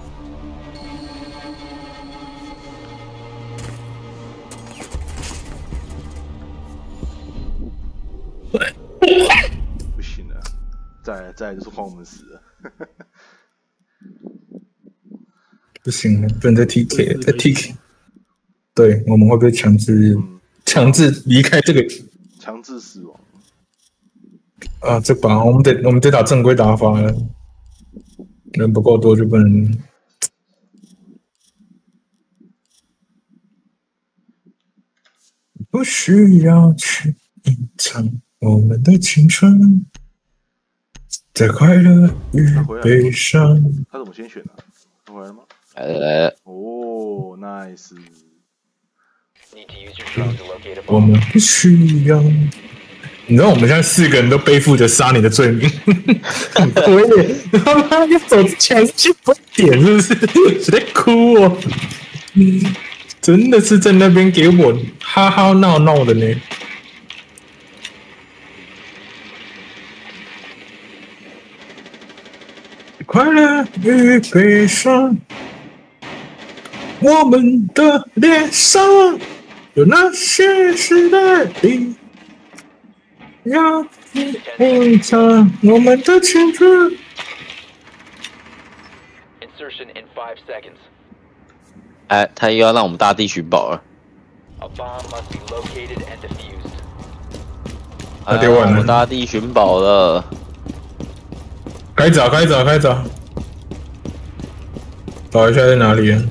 不行了，再来再来就是换我们死了。 不行了，不能再 T K 了，再 T K。对，我们会被强制强制离开这个强制死亡啊！这把我们得我们得打正规打法了，人不够多就不能。不需要去隐藏我们的青春，在快乐与悲伤。 他怎么先选的、啊？他回来了吗？ 呃， 哦 ，nice。 Need to use your drone to locate a 我 bomb. 们不需要。你知道我们现在四个人都背负着杀你的罪名，我也他妈要走之前去不点是不是？在哭哦，真的是在那边给我哈哈闹闹的呢。快乐与悲伤，我们的脸上有那些时代里。要隐藏我们的青春。 Insertion in five seconds. 哎，他又要让我们大地寻宝了。 A bomb must be located and defused. 他丢完了， 我们大地寻宝了。 开找，开找，开找，找一下在哪里啊？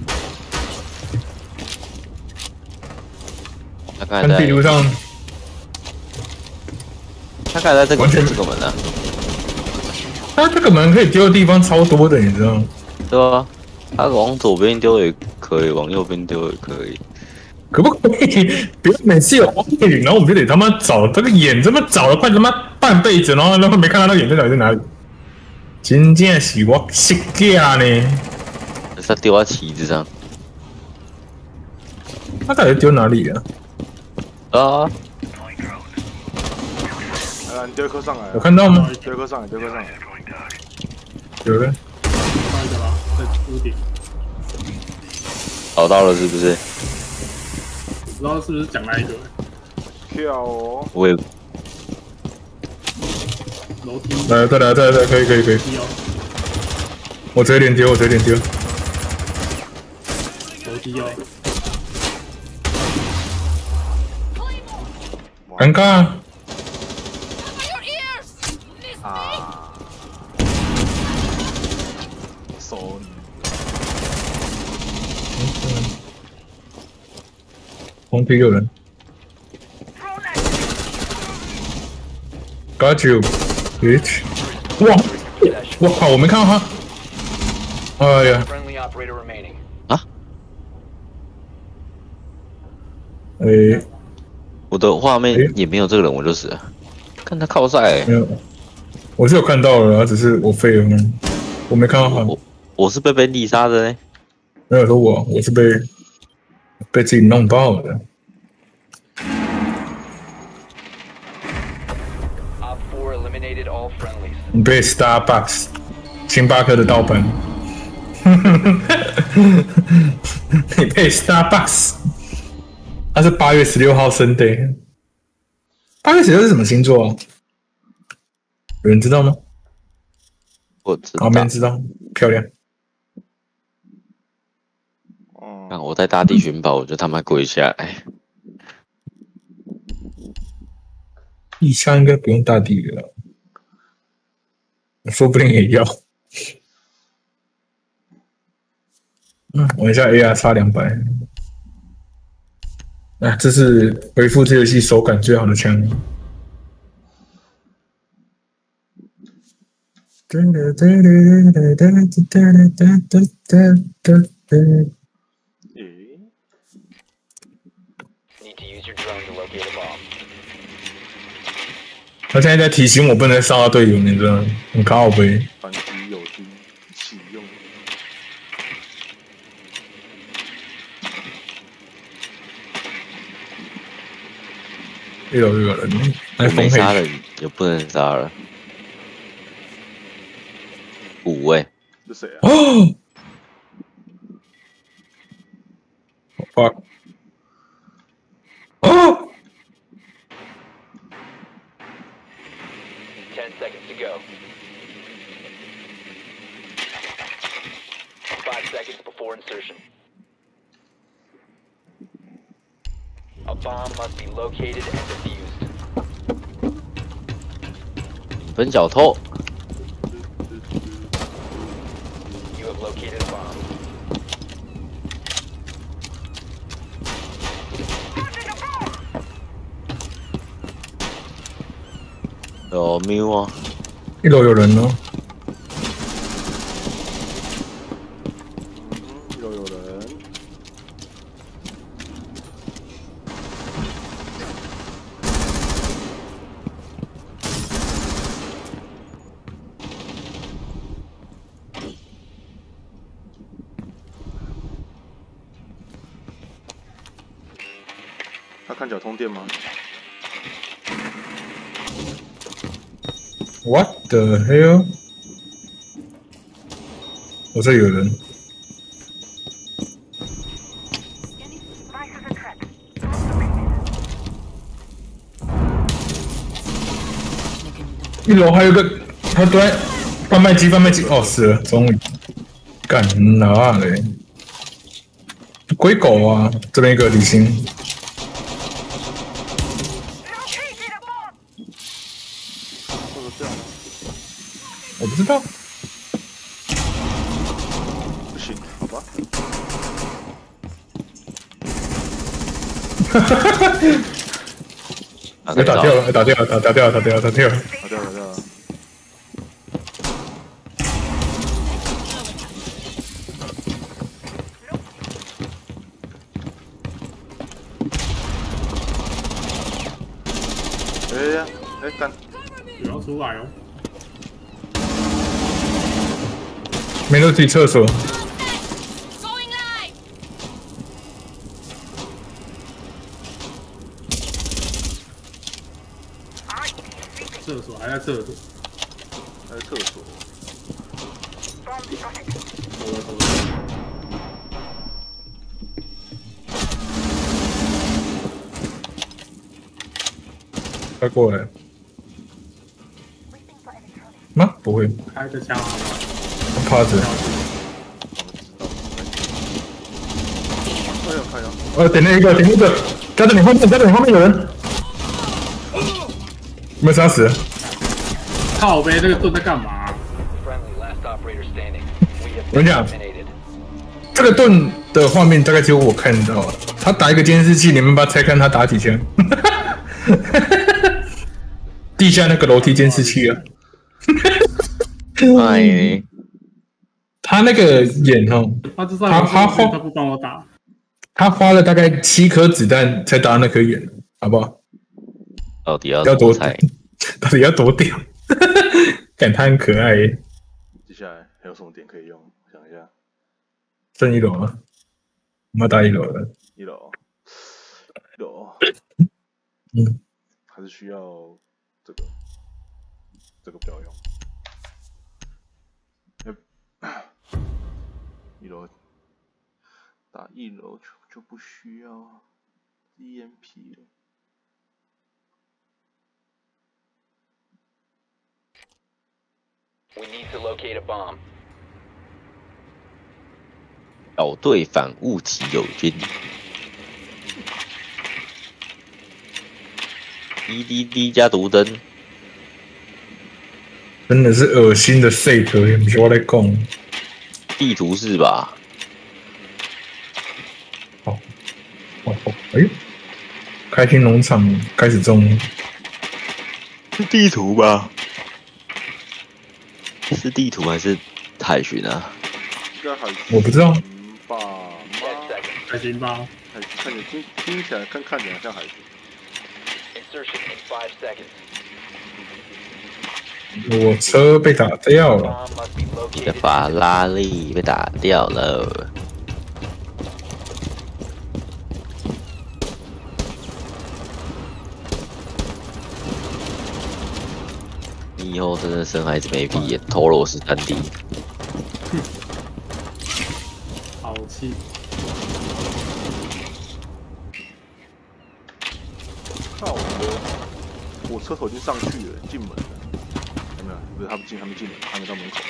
他刚才在看地图上。 他刚才在这个完全这个门呢、啊， 他这个门可以丢的地方超多的，你知道吗？ 对啊，他往左边丢也可以，往右边丢也可以。 可不可以？不要每次有光影，然后我们就得他妈找这个眼，这么找了快他妈半辈子，然后然后没看到那个眼在哪里在哪里。真正是我失假呢！ 是他丢在旗子上。 他到底丢哪里啊？ 啊！ 啊，你丢颗上来， 有看到吗？ 丢颗上来，丢颗上来。 有的。 看到了，在屋顶。 找到了是不是？ 不知道是不是讲那一个？ 跳哦！ 我也楼梯。 来，再来，再来，再来，可以，可以，可以。我直接连丢，我直接连丢。 楼梯哦。 尴尬啊！ 啊！手你。 红皮有人。Got you, bitch！ 哇！我靠！我没看到他。哎呀！ Friendly operator remaining. 啊？ 诶， 我的画面也没有这个人，我就死了。看他靠晒、欸， 没有，我是有看到了，只是我废了吗？我没看到他。 我我是被被利杀的呢。 没有说我，我是被被自己弄爆的。 Op four eliminated all friendlies. 你被 Starbucks 星巴克的盗版，你被 Starbucks， 他是八月十六号生的。八月十六是什么星座啊？有人知道吗？ 我知道。 啊，没人知道，漂亮。 看我在大地寻宝，我就他妈跪下来。 地下应该不用大地了，说不定也要。嗯，玩一下 A R 差两百。啊，这是回复这游戏手感最好的枪。 Need to use your drone to locate a bomb. 他现在在提醒我不能再杀到队友，你知道吗？很靠背。 反击友军启用。 一楼有人， 我没杀人，也不能杀了。五位， 这谁啊？ 哦，fuck！哦， Ten seconds to go. Five seconds before insertion. A bomb must be located and defused. 分脚偷， You have located a bomb. 有喵啊！ 一楼有人哦。 嗯，又有人。他看脚通电吗？ What the hell？ 我这有人。 一楼还有个，他都在贩卖机，贩卖机哦，死了，终于，干哪嘞？鬼狗啊！这边一个李星，我不知道， 不行，好吧。 哈哈哈哈！哎，打掉了，打掉了，打打掉了，打掉了，打掉了， 打掉了，打掉了。哎呀，哎干！ 不要出来哦！ 没楼梯厕所。 厕所还在厕所， 还在厕所。 走了走了。 快过来！吗？不会， 开个枪好吗？ 趴着。 快要快要！ 呃，点那一个，点那个，加在你后面，加在你后面有人。 没杀死。 靠呗，这个盾在干嘛？ 我跟你讲，这个盾的画面大概只有我看到了。他打一个监视器，你们把它拆开，他打几枪？地下那个楼梯监视器啊！ 哎， 他那个眼哦， 他知道他他他不帮我打， 他花了大概七颗子弹才打那颗眼，好不好？ 到底要要多猜？ 到底要多屌？感他很可爱耶。 接下来还有什么点可以用？想一下。 剩一楼啊，我们要打一楼了。 一楼，一楼。 嗯， 还是需要这个，这个不要用。一楼打一楼就就不需要 E M P 了。 We need to locate a bomb. 小队反物体友军 ，E D D 加毒灯， 真的是恶心的 set， 不是我在讲。 地图是吧？ 好，哦哦，哎，开心农场开始种。 是地图吧？ 是地图还是海巡啊？ 应该海巡我不知道。 吧？ 海巡吧。 海看起听听起来看看起来像海巡。 Insertion in five seconds. 我车被打掉了。 Bomb must be 你的 located. 法拉利被打掉了。你以后真的生孩子没屁眼，偷了我十三弟。 口气。 靠！我的火车头已经上去了，进门了。有没有？不是他们进，他们进门，还没到门口。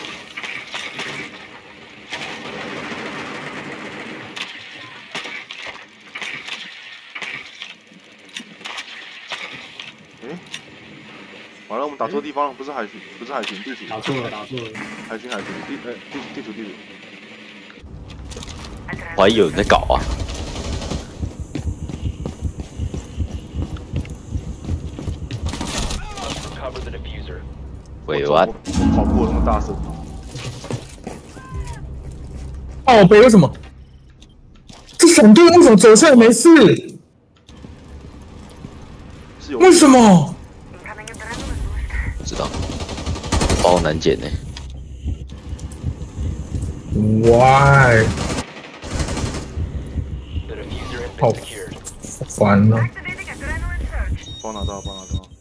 哎，完了，我们打错地方了，不是海巡，不是海巡，地图。 打错了，打错了。 海巡，海巡，地呃地地图地图。 我还以为有人在搞啊。 喂，我跑步那么大声， 靠北为什么？这闪队为什么走下来没事？ 是有为什么？ 不知道，包难捡呢。 Why？ 好烦啊！ 帮拿到，帮拿到。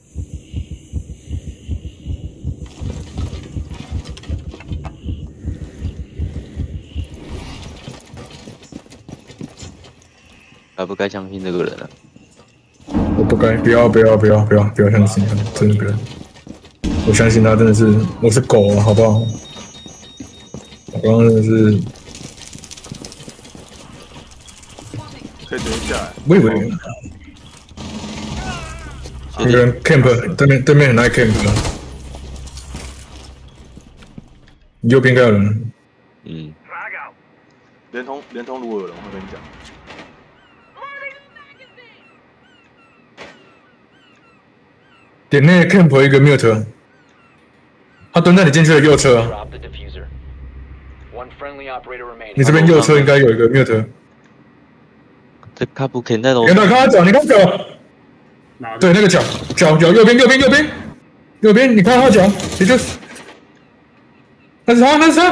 该不该相信这个人啊？ 我不该，不要不要不要不要不要相信他，真的不要。我相信他真的是，我是狗啊，好不好？我刚刚真的是， 可以直接下来。 我以为那个人 camp 对面对面很爱 camp， 右边应该有人。 嗯。 连通连通，如果有人，我会跟你讲。 点那个 camp 一个 mute， 他蹲在你进去的右侧。你这边右侧应该有一个 mute。 这卡布肯在楼。 看到看他脚，你看脚。对，那个脚脚脚右边右边右边右边，你看他脚，也就是，那是他，那是他。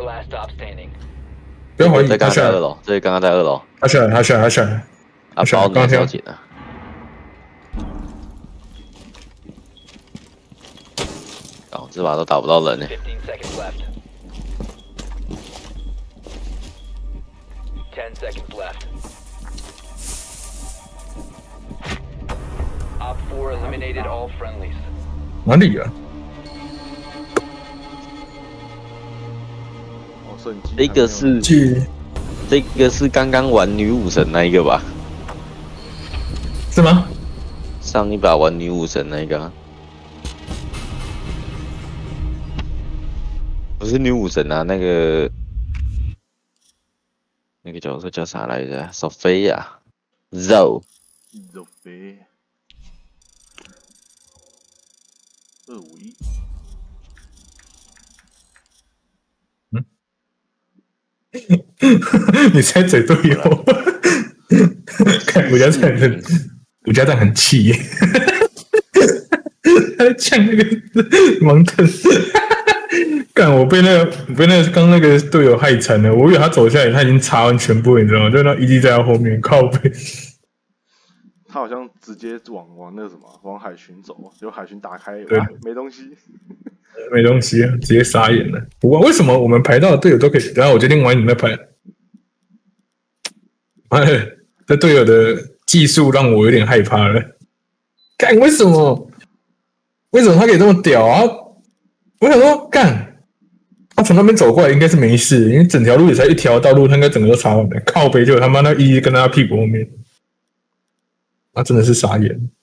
不要怀疑， 在刚他下来刚在二楼，这里刚刚在二楼。 他下来，他下来，他下来。 啊，包你小姐呢？ 哦，这把都打不到人呢。 Ten seconds left. Op four eliminated all friendlies. 哪里啊？ 哦，摄影机。 这个是，这个是刚刚玩女武神那一个吧？ 是吗？ 上一把玩女武神那一个、啊。 不是女武神啊，那个那个角色叫啥来着？索菲亚 ，Zo。 索菲。二五一。 嗯。你才嘴队友。看吴家蛋很，吴家蛋很气耶。他在呛那个芒特。 干！我被那个我被那个刚那个队友害惨了。我以为他走下来，他已经查完全部，你知道吗？就那一直在他后面靠背。 他好像直接往往那个什么，往海巡走，结果海巡打开， 对， 没东西， 没东西，直接傻眼了。不过为什么我们排到的队友都可以？然后我决定玩你们排。妈的，这队友的技术让我有点害怕了。干，为什么？为什么他可以这么屌啊？我想说，干。 他从那边走过来应该是没事，因为整条路也才一条道路，他应该整个都查完了。靠北就他妈那一跟在他屁股后面，他真的是傻眼。